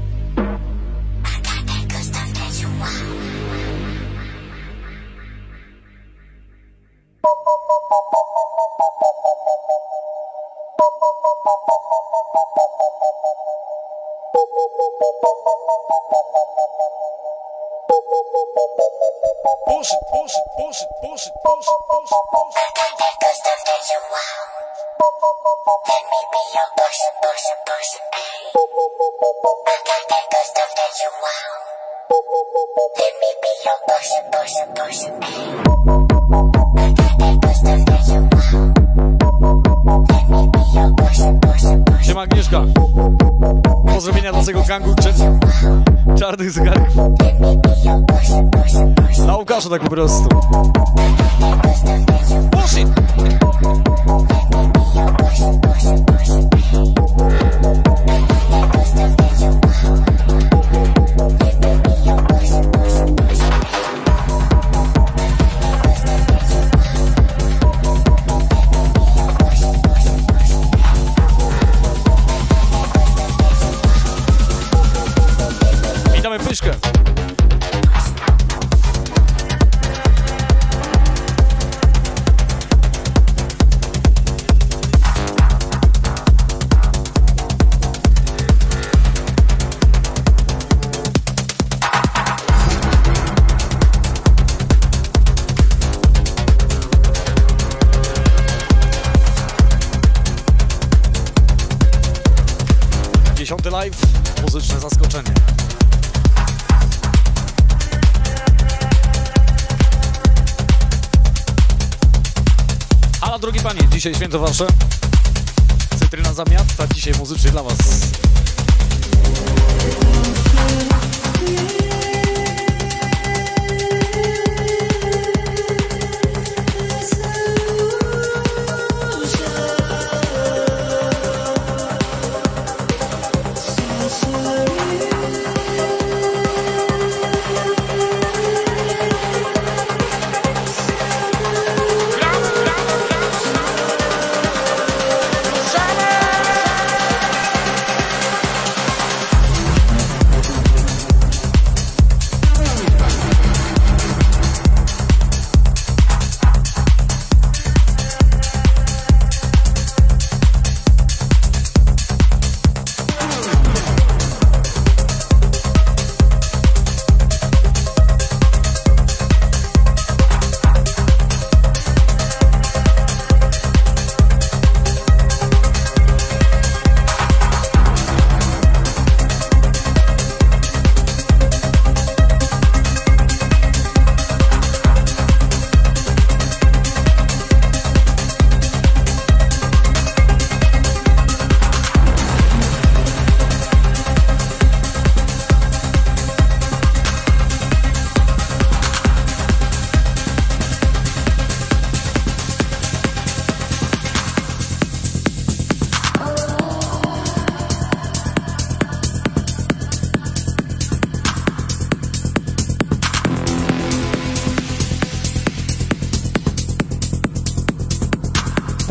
Siema Agnieszka. Pozdrowienia dla całego gangu czarnych zegarków. Dla Łukasza tak po prostu. Bullshit! Witamy Pyszkę. Dziesiąty live, muzyczne zaskoczenie. Halo drogi panie, dzisiaj święto wasze. Cytryna zamiast, a dzisiaj muzycznie dla was.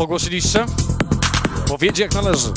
Ogłosiliście? Bo wiedzie jak należy.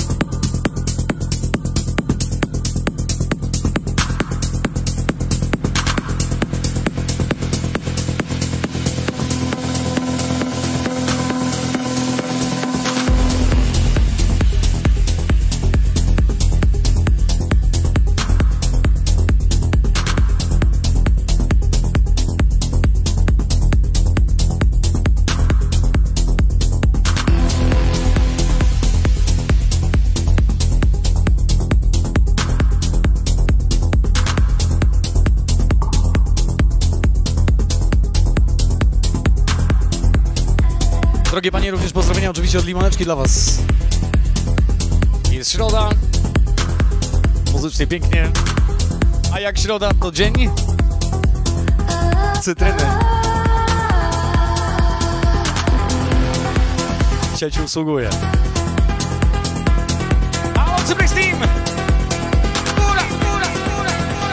Drogie panie, również pozdrowienia oczywiście od Limoneczki dla was. Jest środa, muzycznie pięknie, a jak środa to dzień cytryny. Dzisiaj ci usługuję. Halo, Cyplex Team! Góra, góra, góra, góra!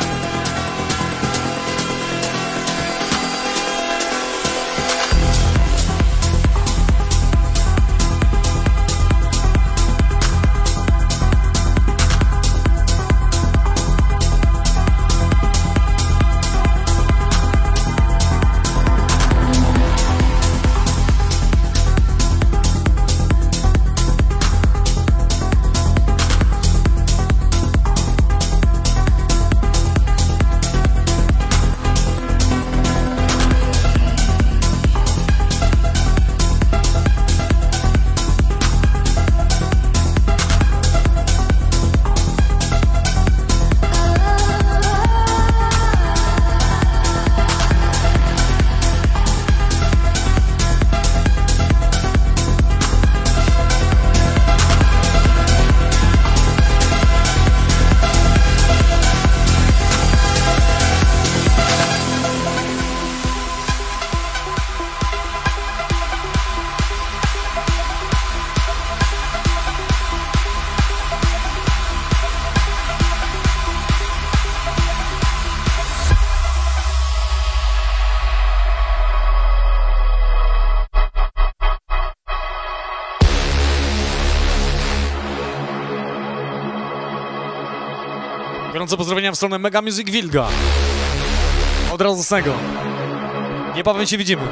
Gorące pozdrowienia w stronę Mega Music Wilga. Od razu z tego. Niebawem się widzimy.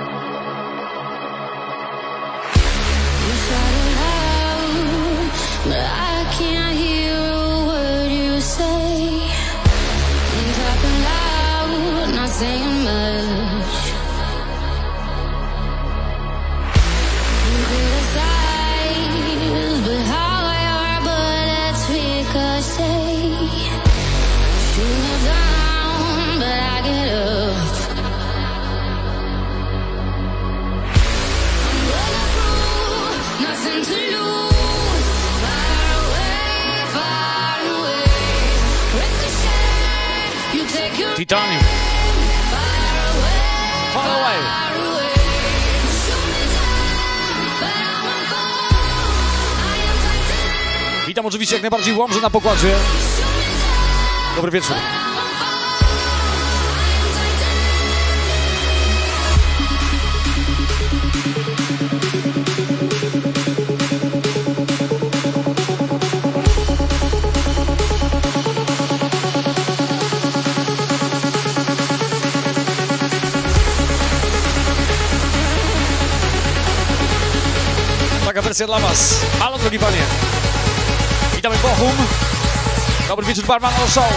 Titanium. Far away. Witam oczywiście jak najbardziej w Łomży na pokładzie. Dobry wieczór. Taka wersja dla was. Halo drogi panie. Witamy Bochum. Dobry wieczór, Barman Show.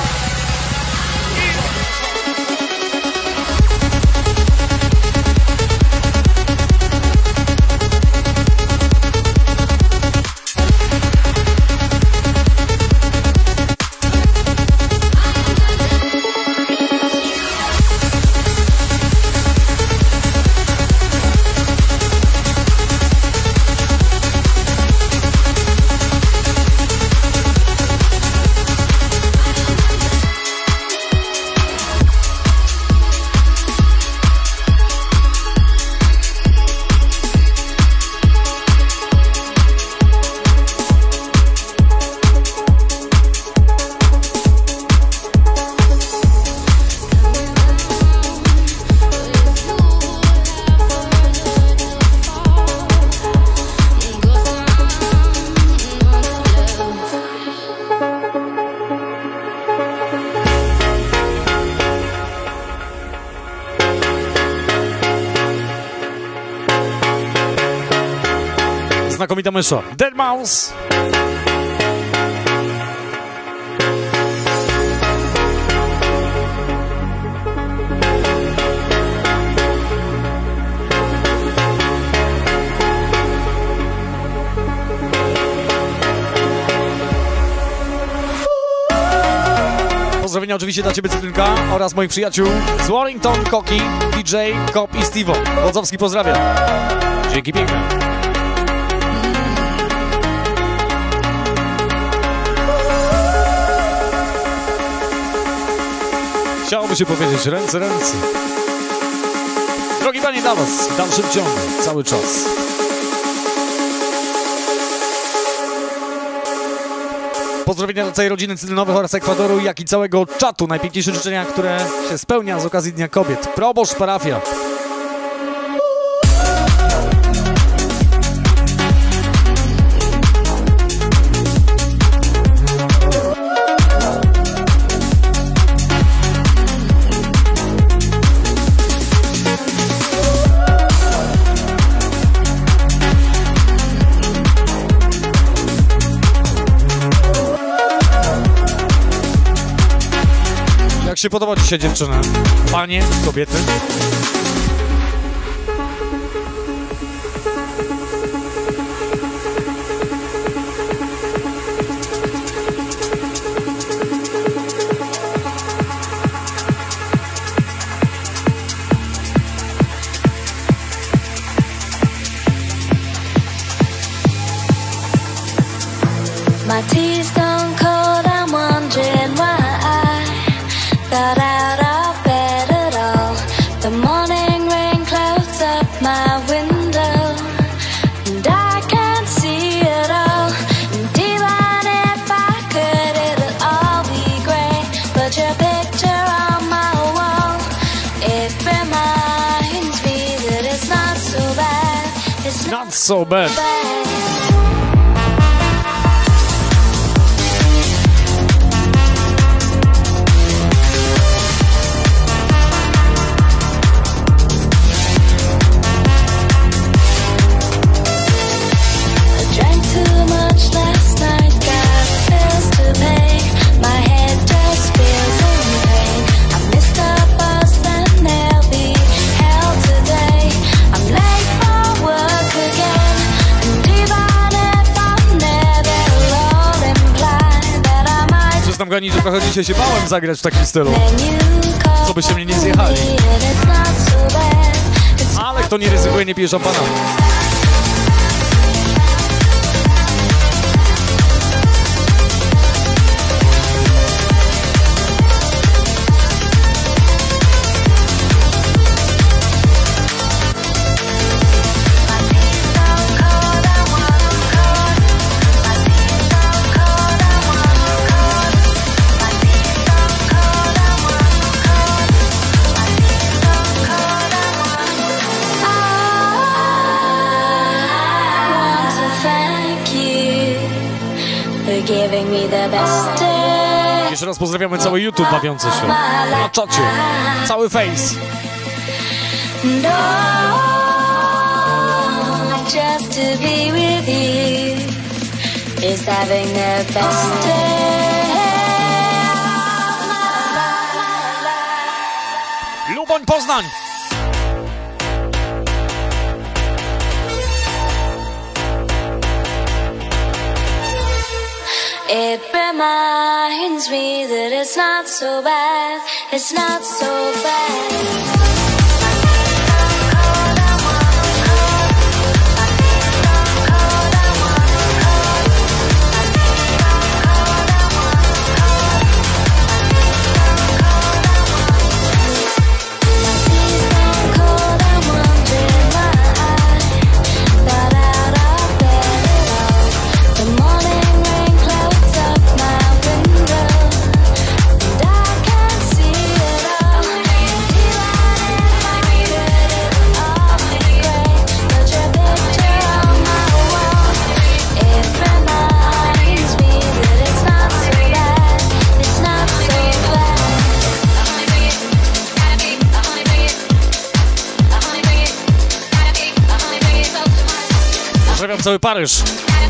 znakomita mysza. Dead Mouse. Pozdrowienia oczywiście dla Ciebie, Cytrynka, oraz moich przyjaciół z Warrington, Koki, DJ, Kop i Stevo. Wodzowski pozdrawia. Dzięki piękne. Chciałoby się powiedzieć ręce, ręce. Drogi panie, dla was w dalszym ciągu, cały czas. Pozdrowienia dla całej rodziny cytrynowych oraz Ekwadoru, jak i całego czatu. Najpiękniejsze życzenia, które się spełnia z okazji Dnia Kobiet. Proboszcz parafia. Jak się podoba dzisiaj dziewczyny? Panie, kobiety? My tea's stone cold, I'm wondering why I got out of bed at all. The morning rain clouds up my window, and I can't see it all. And even if I could, it'll all be great. But your picture on my wall, it reminds me that it's not so bad. It's Not so bad. Gani, że trochę dzisiaj się bałem zagrać w takim stylu, co byście mnie nie zjechali. Ale kto nie ryzykuje, nie pije szampana. Jeszcze raz pozdrawiamy cały YouTube bawiący się na czacie, cały face. No, just to be with you is having the best day. Luboń, Poznań. It reminds me that it's not so bad, it's not so bad. cały Paryż.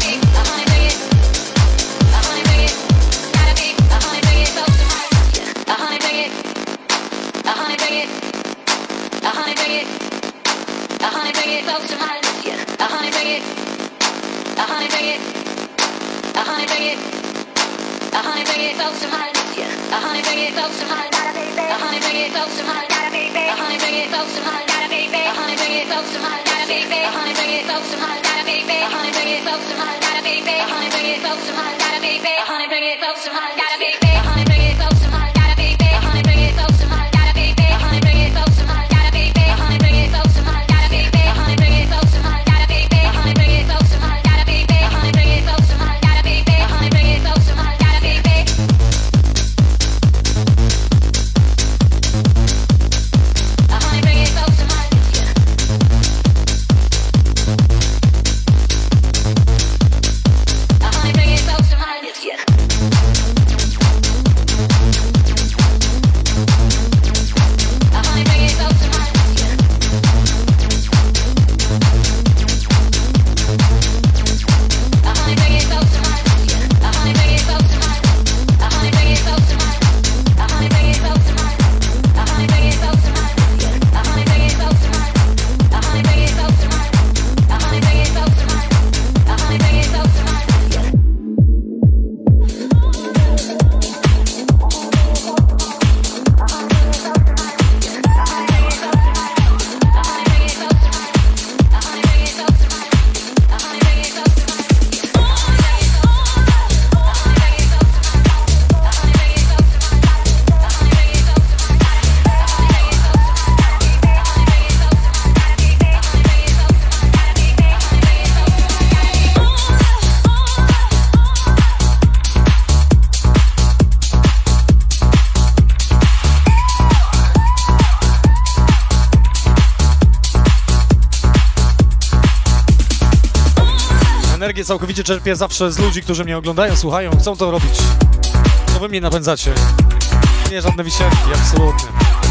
Energię całkowicie czerpię zawsze z ludzi, którzy mnie oglądają, słuchają, chcą to robić. To wy mnie napędzacie. Nie żadne wisienki, absolutnie.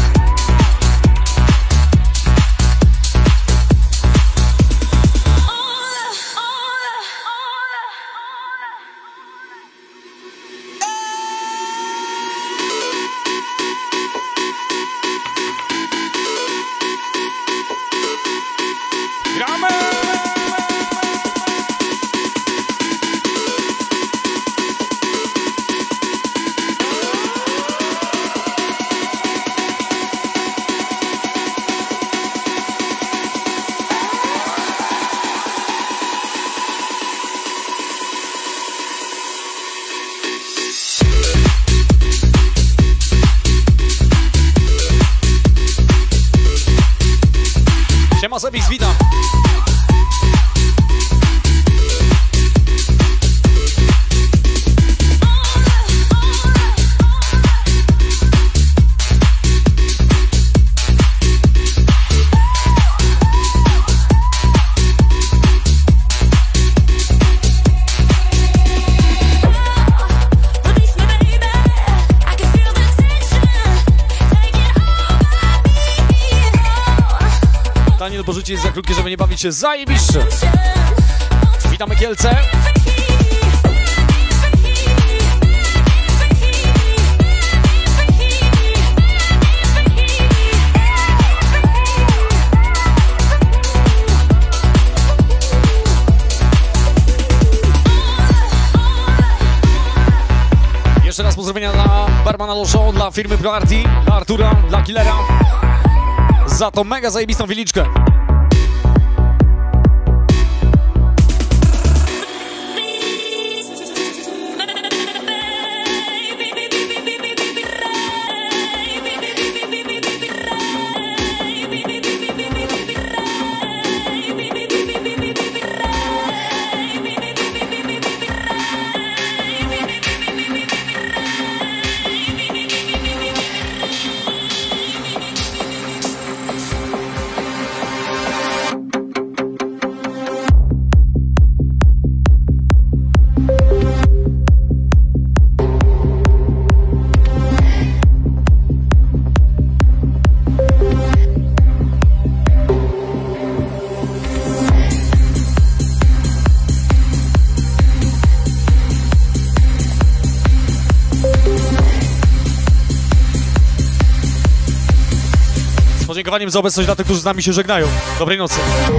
Siema Sebix, witam. Bo życie jest za krótkie, żeby nie bawić się zajebiście. Witamy Kielce. Jeszcze raz pozdrowienia dla barmana Loszą, dla firmy ProArty, dla Artura, dla Killera. Za tą mega zajebistą wiliczkę. podziękowaniem za obecność dla tych, którzy z nami się żegnają. Dobrej nocy.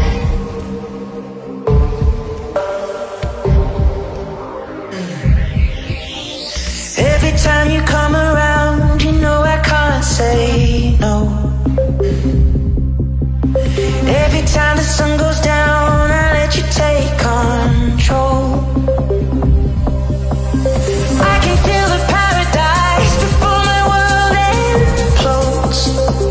Every time you come around, you know I can't say no. Every time the sun goes down, I let you take control. I can feel the paradise before my world implodes.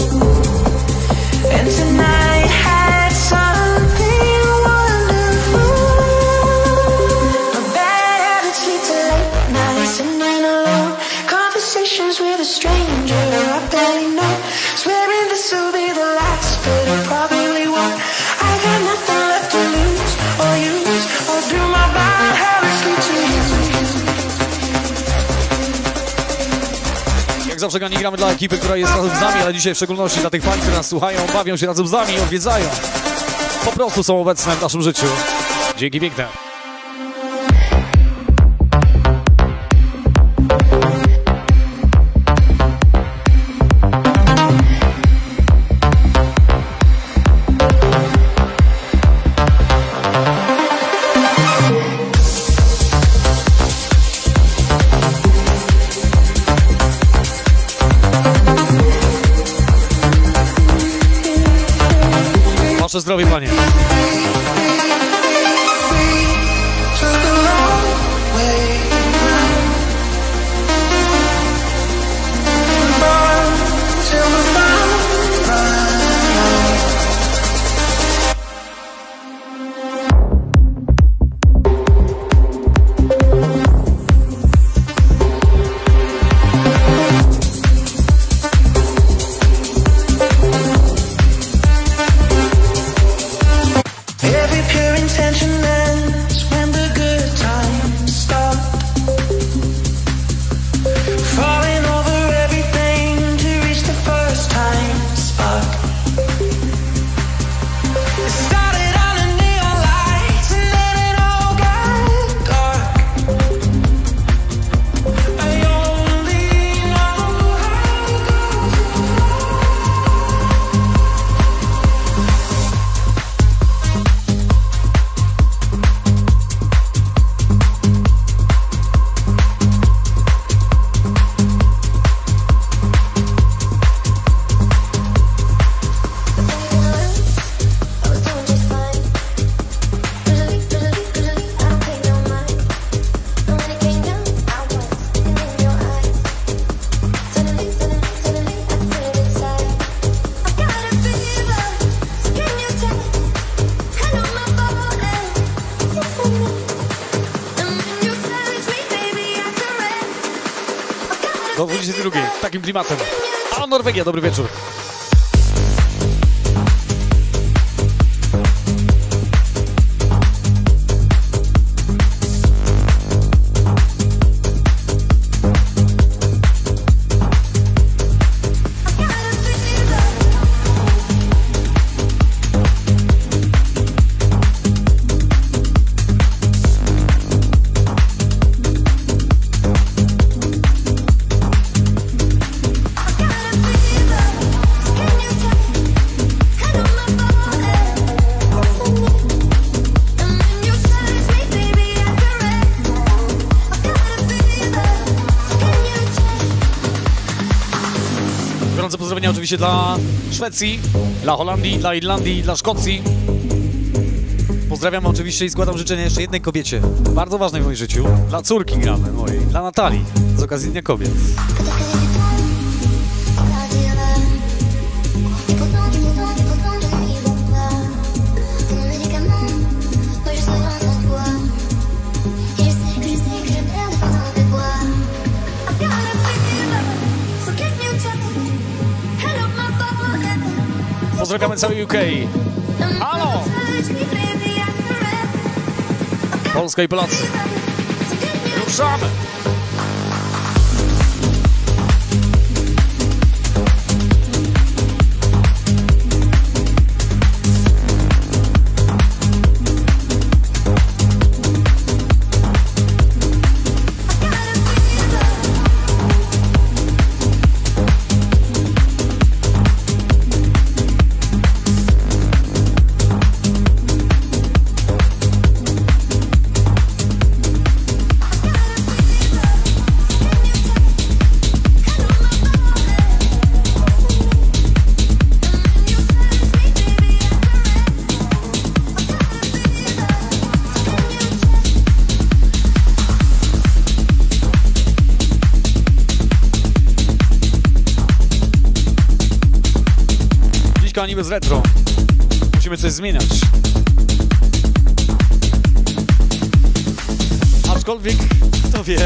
And tonight had something wonderful. My bad habits lead to late nights and then alone conversations with a stranger I barely know. Swearing this will be the last, but it probably won't. I got nothing left to lose or use, or do my bad habits lead to you. Jak zawsze nie gramy dla ekipy, która jest razem z nami, ale dzisiaj w szczególności dla tych pań, które nas słuchają, bawią się razem z nami i odwiedzają. Po prostu są obecne w naszym życiu. Dzięki piękne. Wasze zdrowie, panie. Do 22. Takim klimatem. A Norwegia, dobry wieczór. Pozdrowienia oczywiście dla Szwecji, dla Holandii, dla Irlandii, dla Szkocji. Pozdrawiam oczywiście i składam życzenia jeszcze jednej kobiecie, bardzo ważnej w moim życiu. Dla córki gramy mojej, dla Natalii, z okazji Dnia Kobiet. Pozdrawiamy cały UK. Halo! Polska i Polacy. Ruszamy! bez retro. Musimy coś zmieniać. Aczkolwiek, kto wie...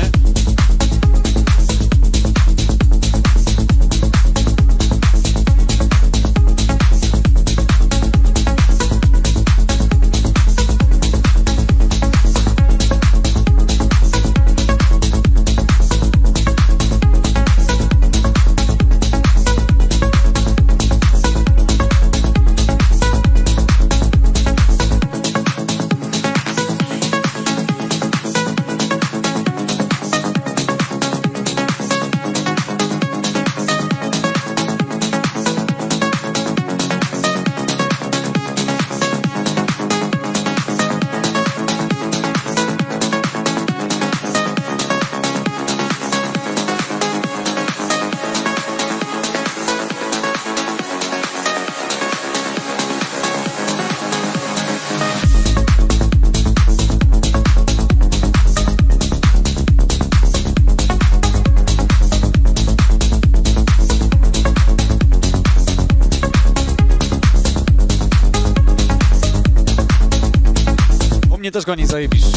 Mnie też goni zajebiście.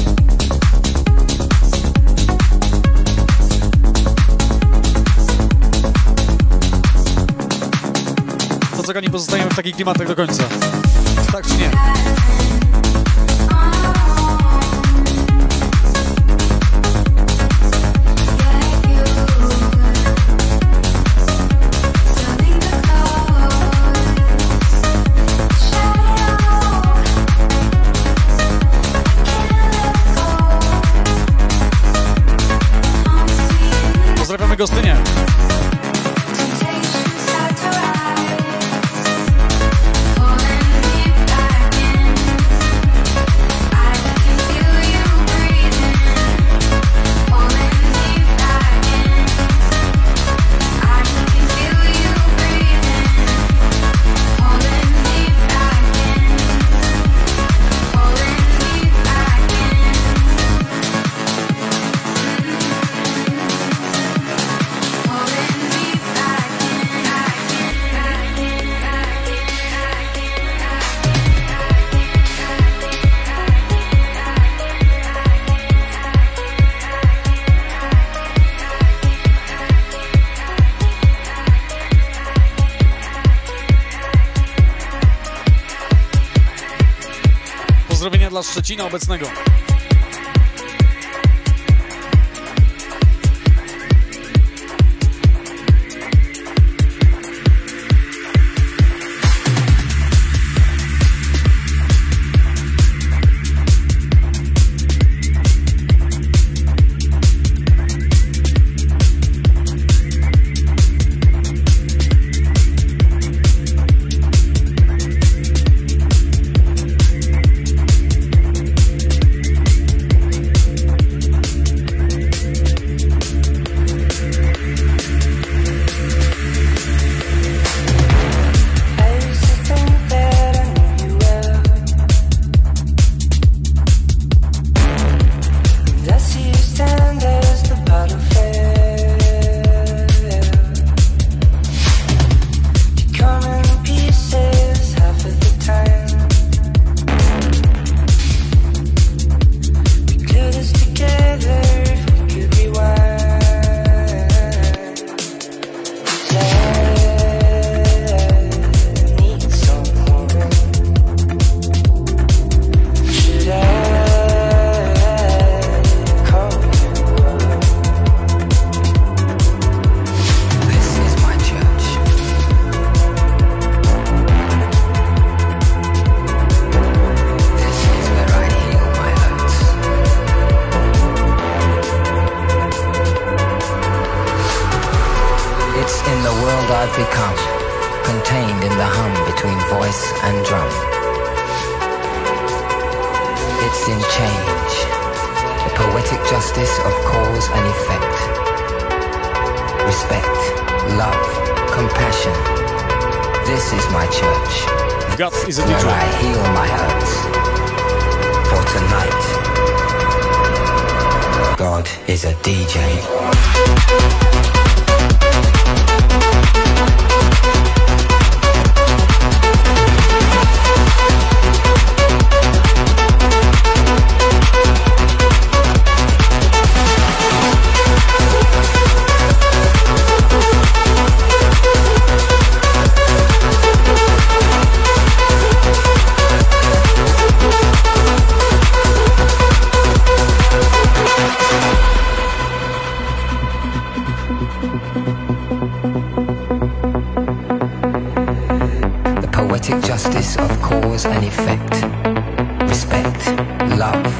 To co goni, pozostajemy w takich klimatach do końca. Tak czy nie? Pozdrawiamy Gostynię. Pozdrowienia dla Szczecina obecnego.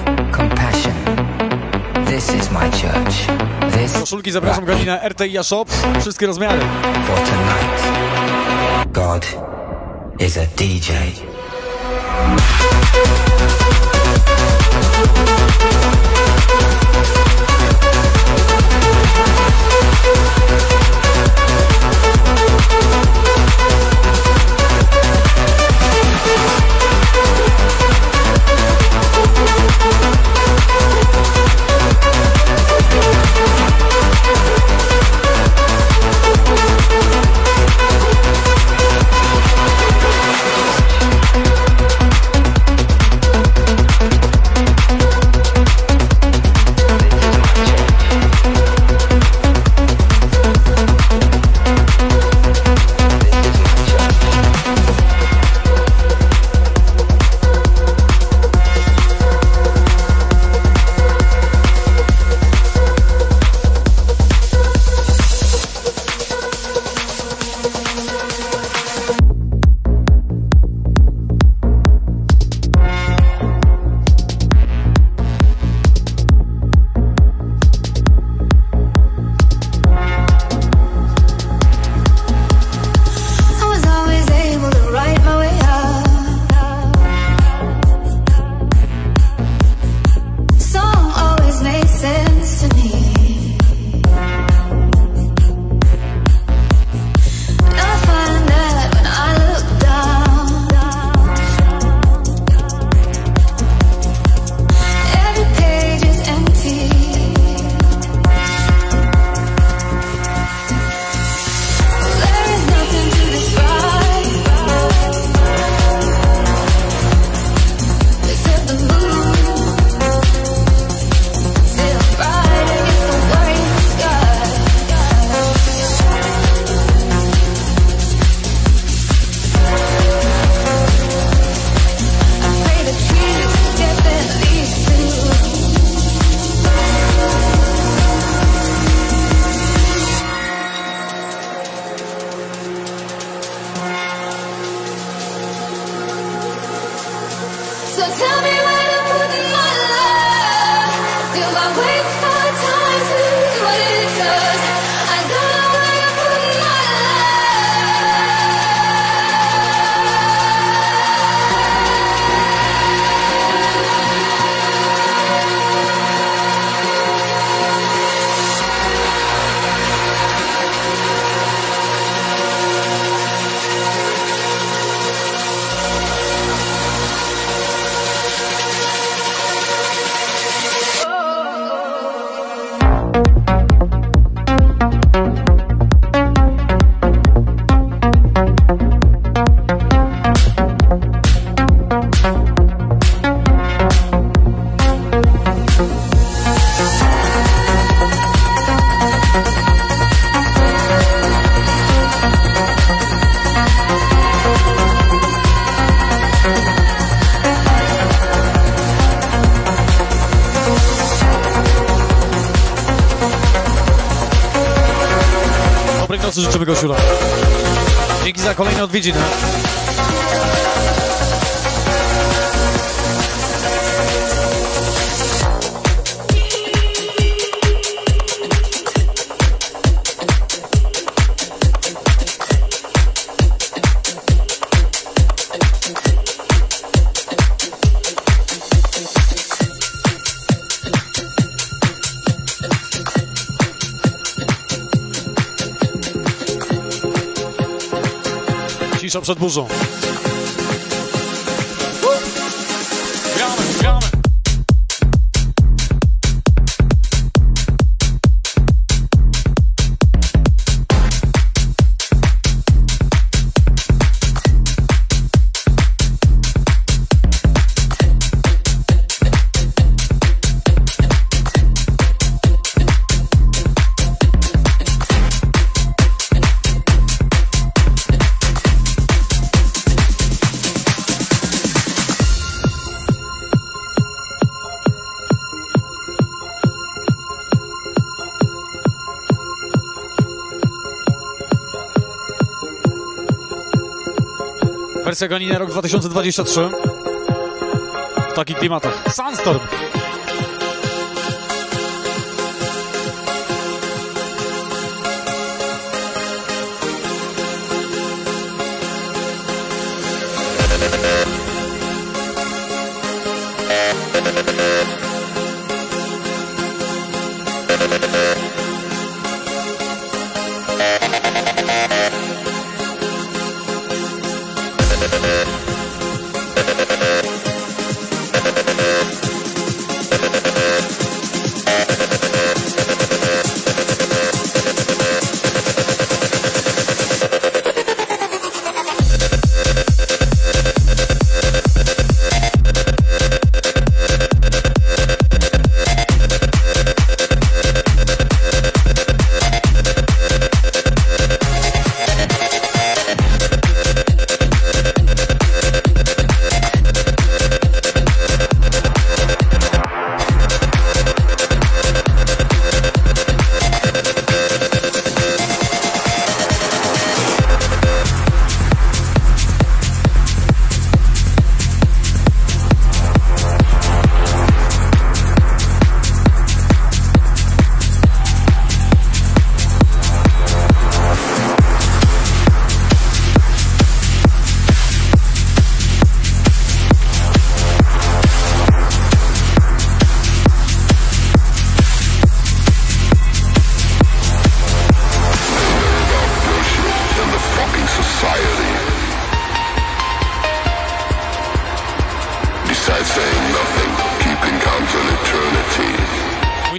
compassion. This is my church. This Koszulki zapraszam, Galina, RTIA Shop, wszystkie rozmiary. for tonight. God is a DJ. So tell me where to put my love. Do I wait for time to do what it does? I don't know where to put my Dobrej nocy życzymy, Gosiula. Dzięki za kolejne odwiedziny. Cisza przed burzą. Gramy, gramy. Wersja Ganina, rok 2023. W takich klimatach. Sandstorm.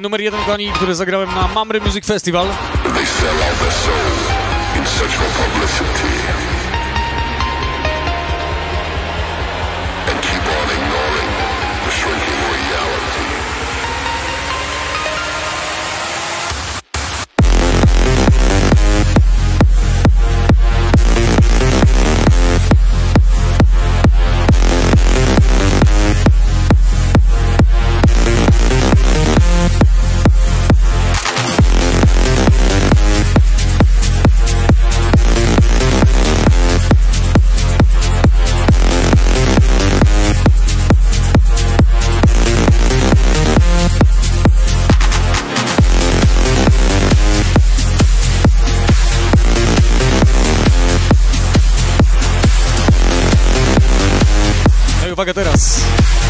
Mój numer 1, kochani, który zagrałem na Mamry Music Festival. Uwaga teraz.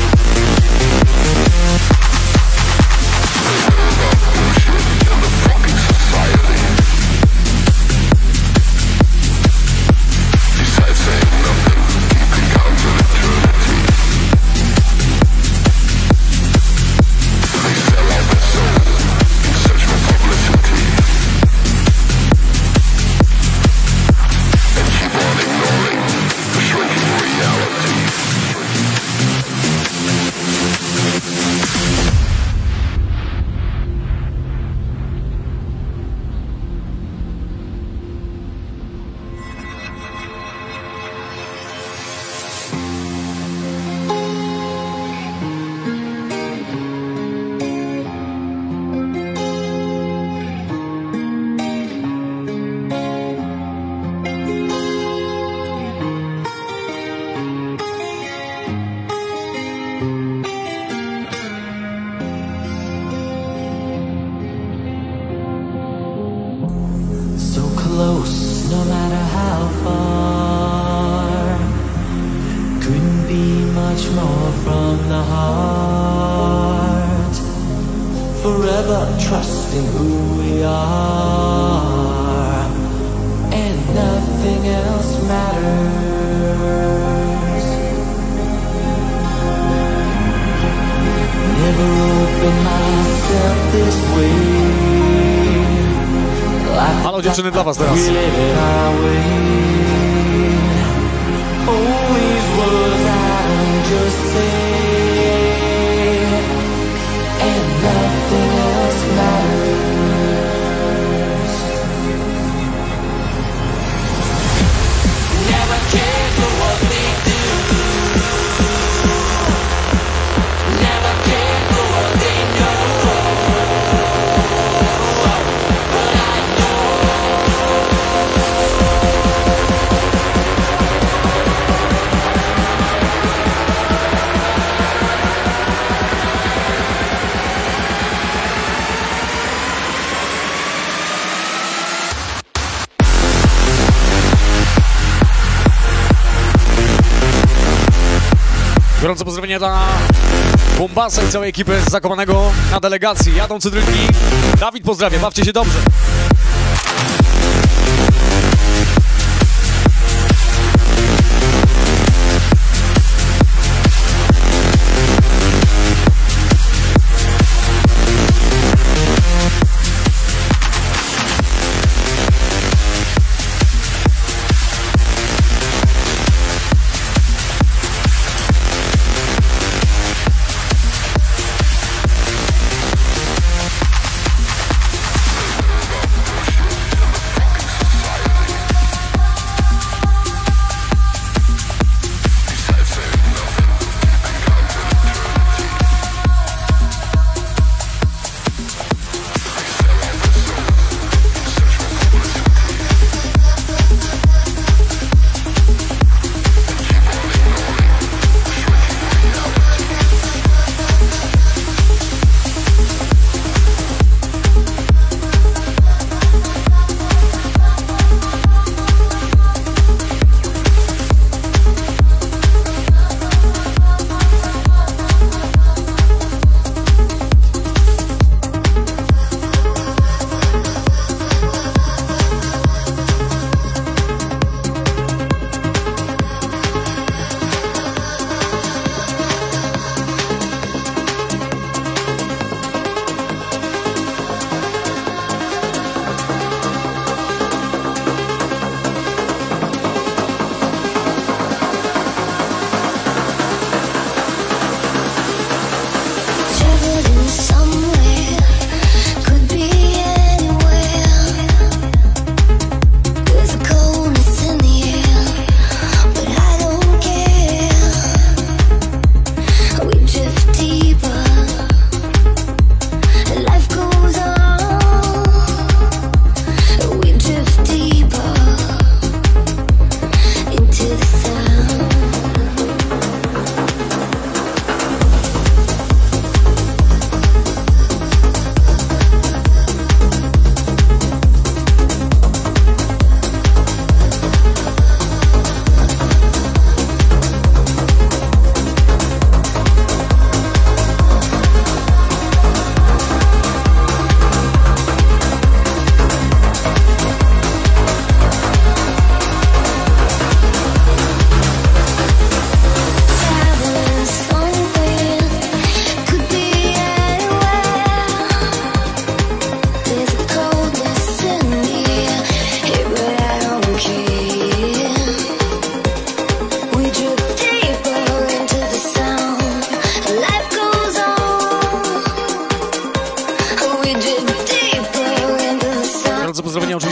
Halo dziewczyny, dla was teraz. Gorące pozdrowienia dla Bombasa i całej ekipy z Zakopanego na delegacji. Jadą cytrynki. Dawid pozdrawia, bawcie się dobrze.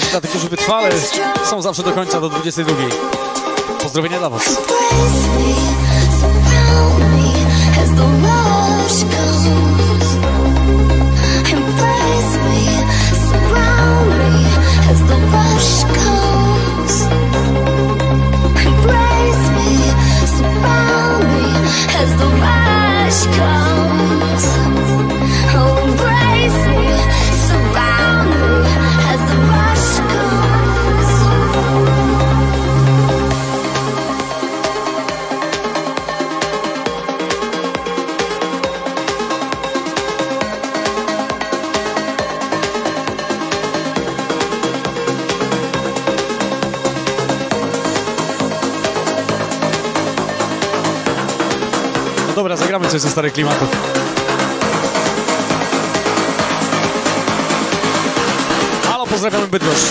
dla tych, którzy wytrwale są zawsze do końca, do 22. Pozdrowienia dla was. Dobra, zagramy coś ze starych klimatów. Halo, pozdrawiamy Bydgoszcz.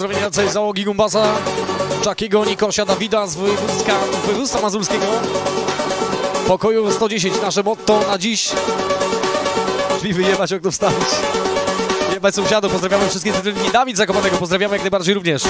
Pozdrowienia dla całej załogi Gumbasa, Jackiego, Nikosia, Dawida z województwa mazurskiego. Pokoju 110, nasze motto na dziś. Drzwi wyjebać, okno wstawić. Jebać sąsiadów, pozdrawiamy wszystkie cytrynki. Dawid Zakopanego, pozdrawiamy jak najbardziej również.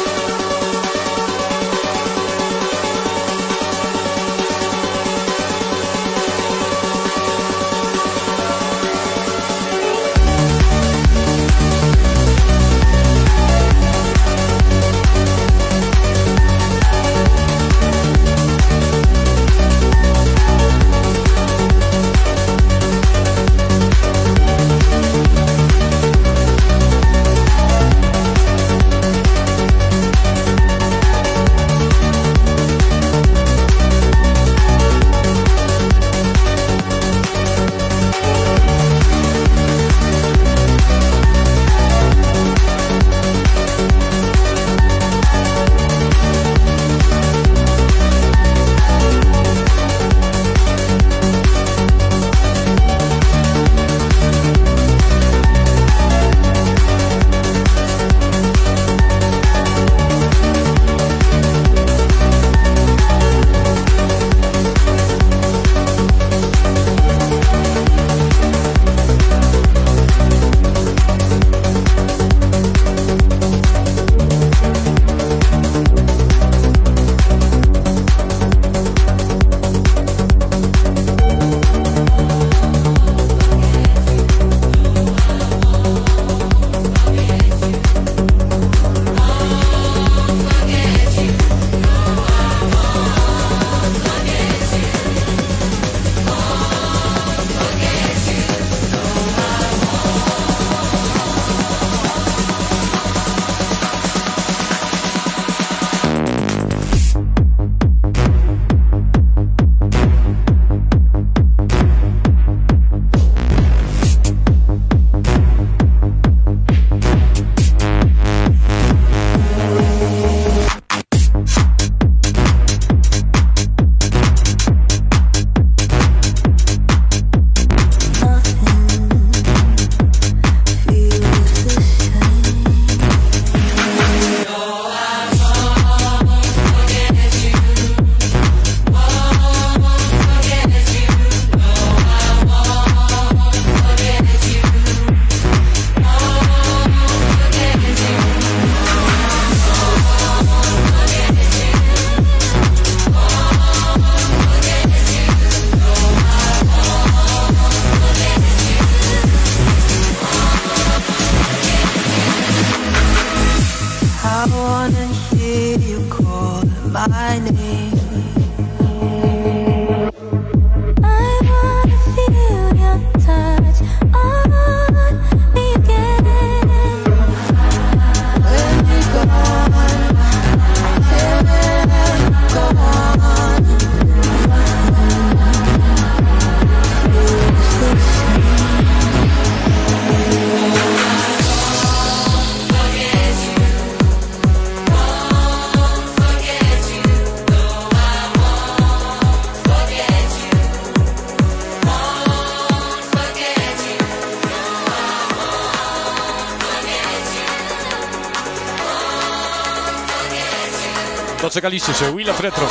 Doczekaliście się, Wheel of Retro.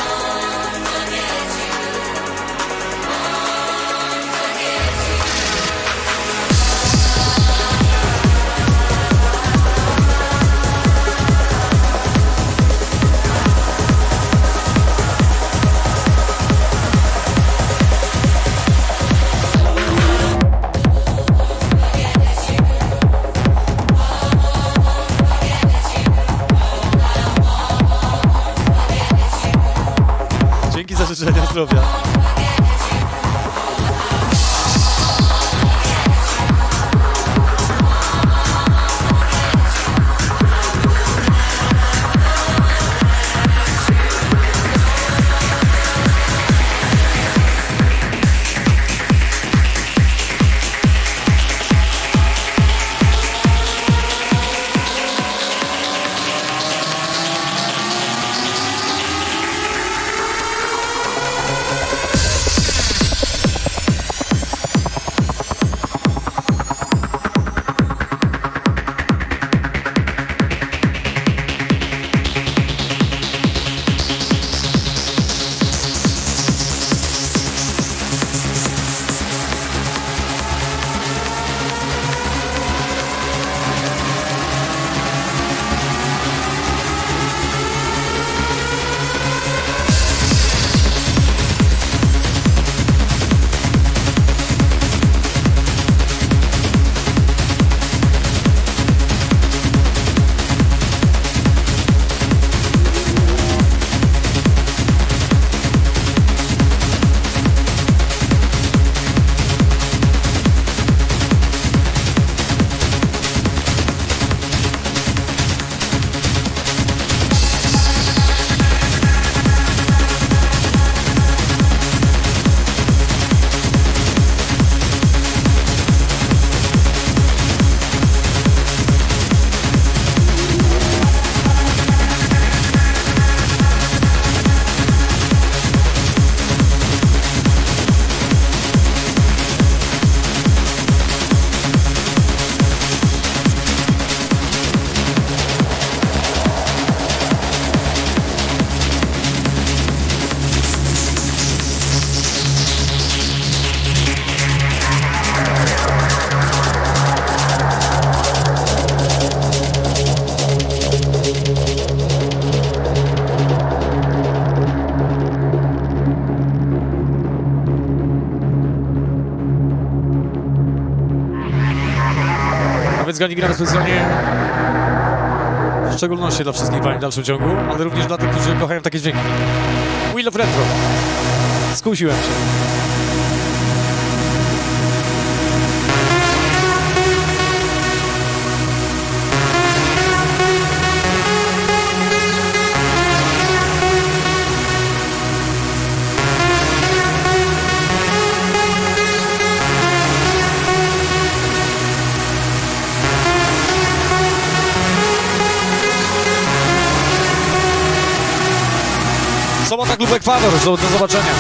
Życzenia zdrowia. muzyka nie grana specjalnie w szczególności dla wszystkich pań w dalszym ciągu, ale również dla tych, którzy kochają takie dźwięki. Wheel of Retro. Skusiłem się. Sobota Klub Ekwador, do zobaczenia.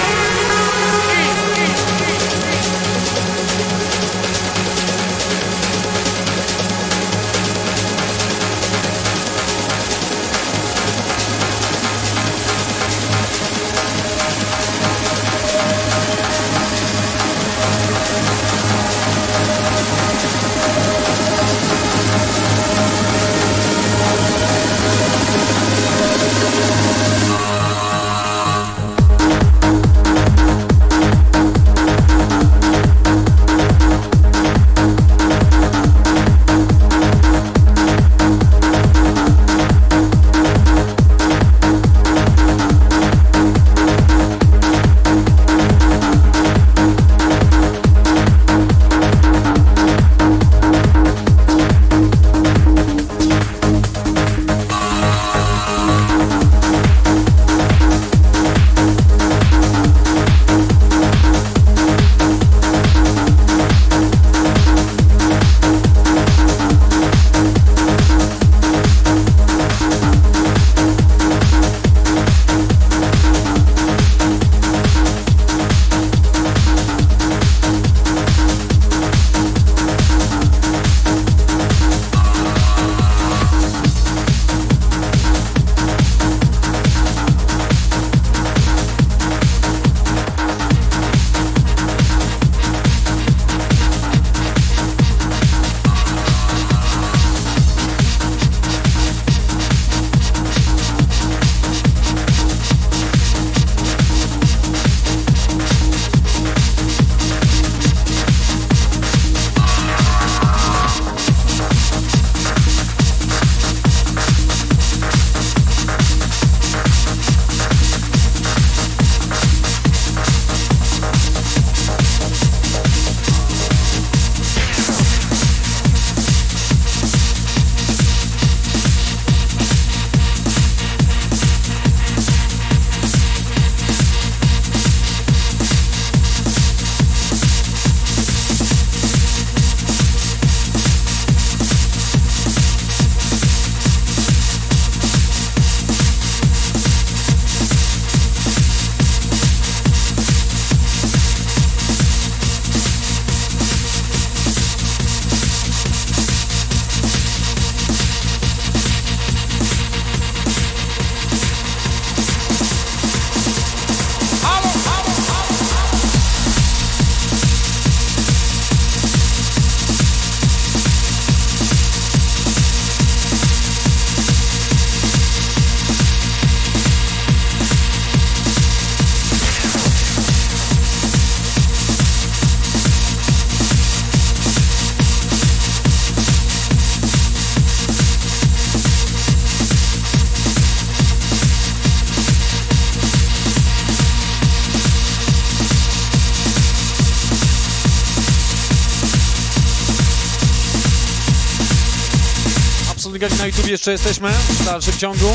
Na YouTube jeszcze jesteśmy w dalszym ciągu.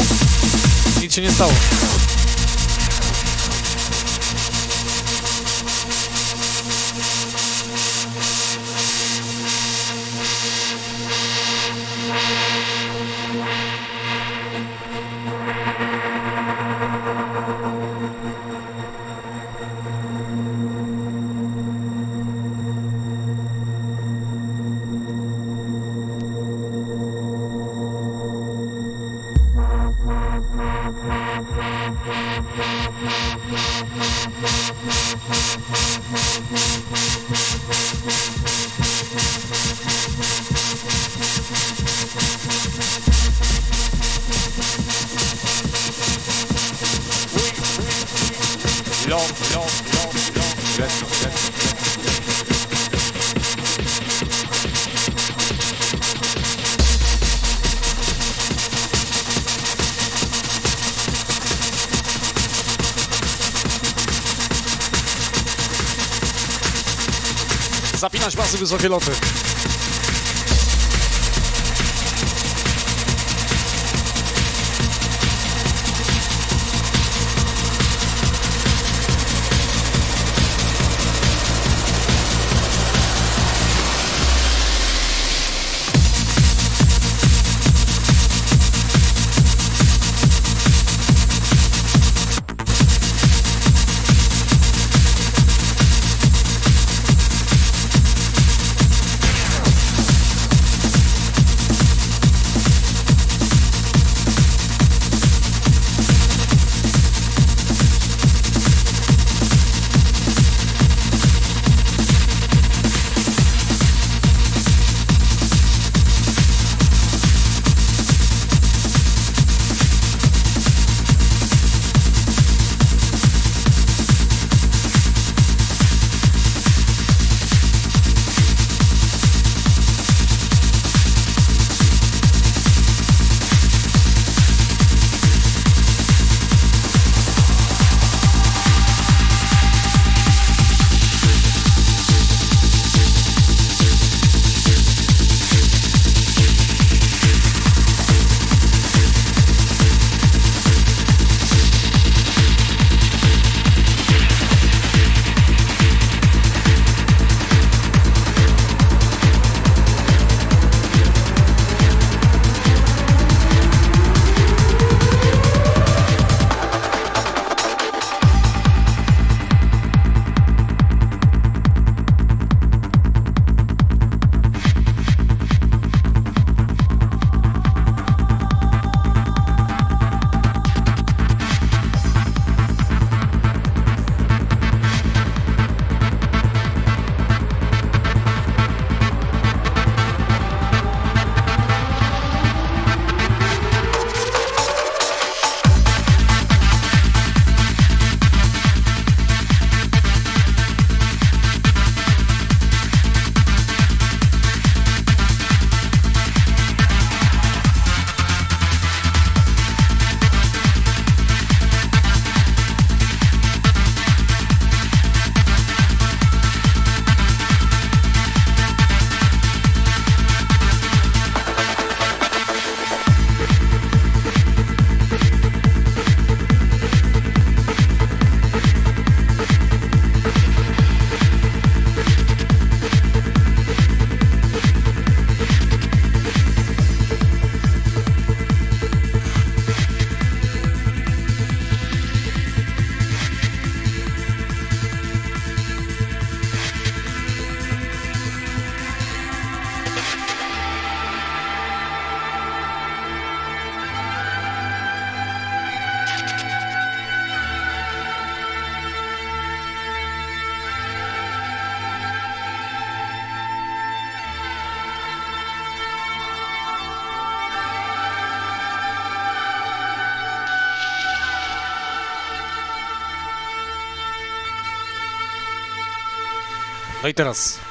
Nic się nie stało. Spinać pasy, wysokie loty. No i teraz.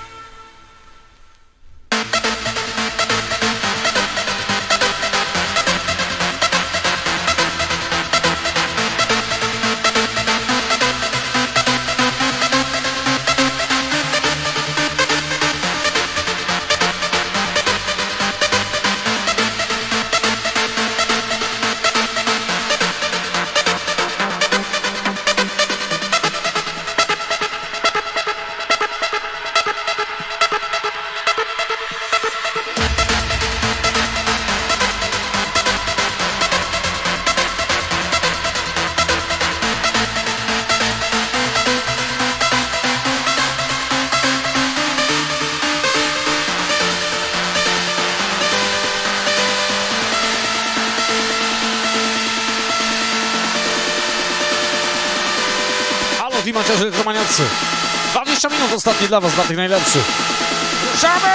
Klimaciarze, romaniacy. 20 minut ostatnie dla was, dla tych najlepszych. Ruszamy!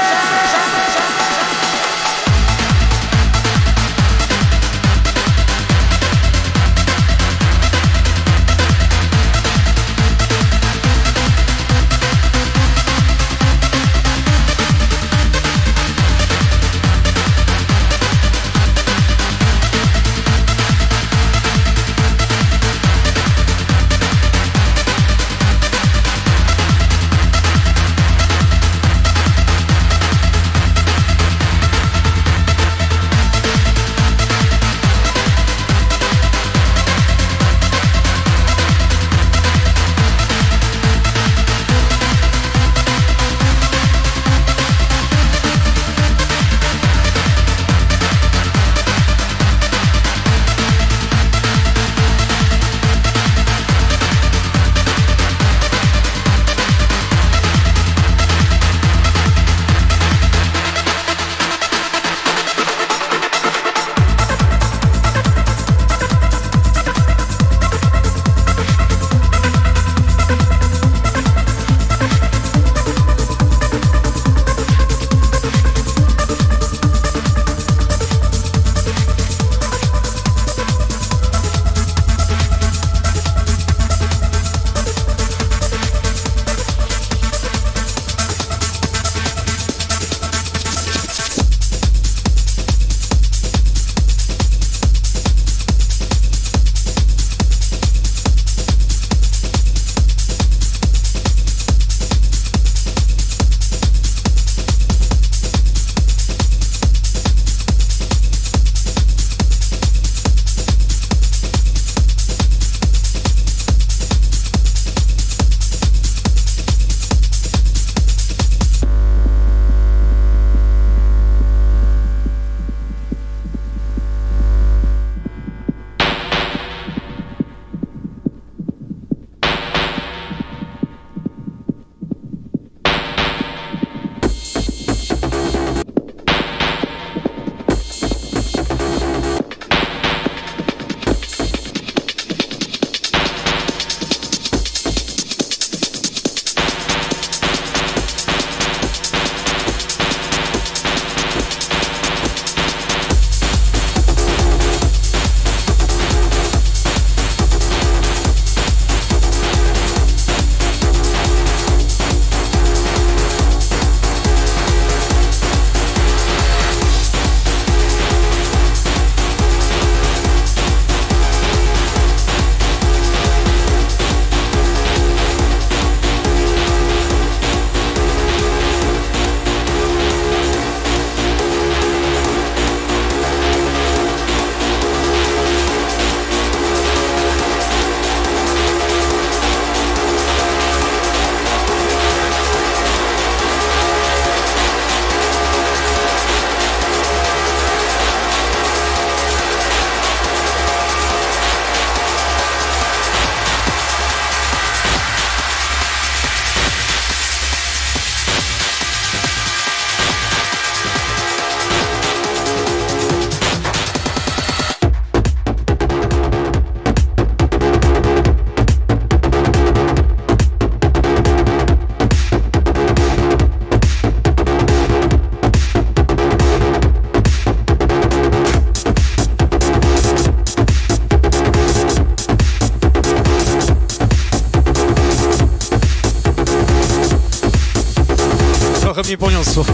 mnie poniosło.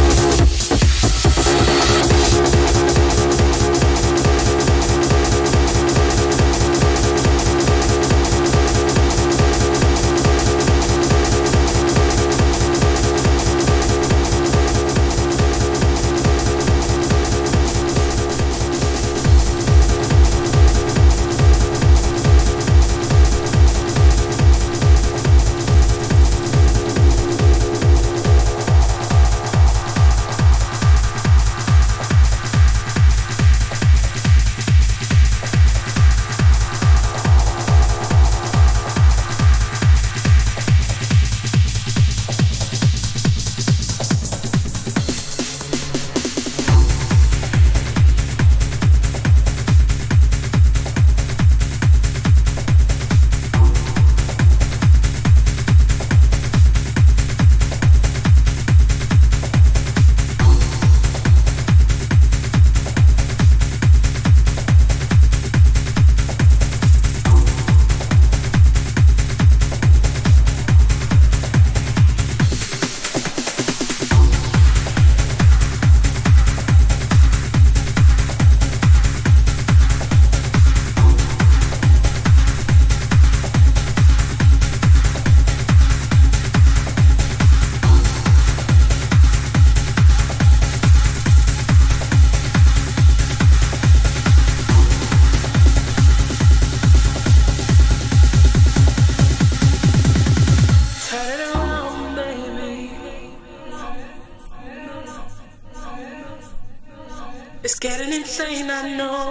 It's getting insane, I know.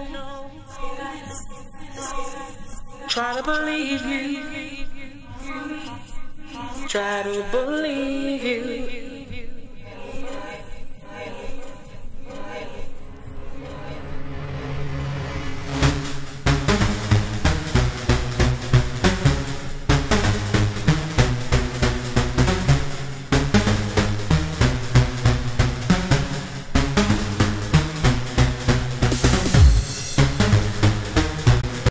Try to believe you. Try to believe you.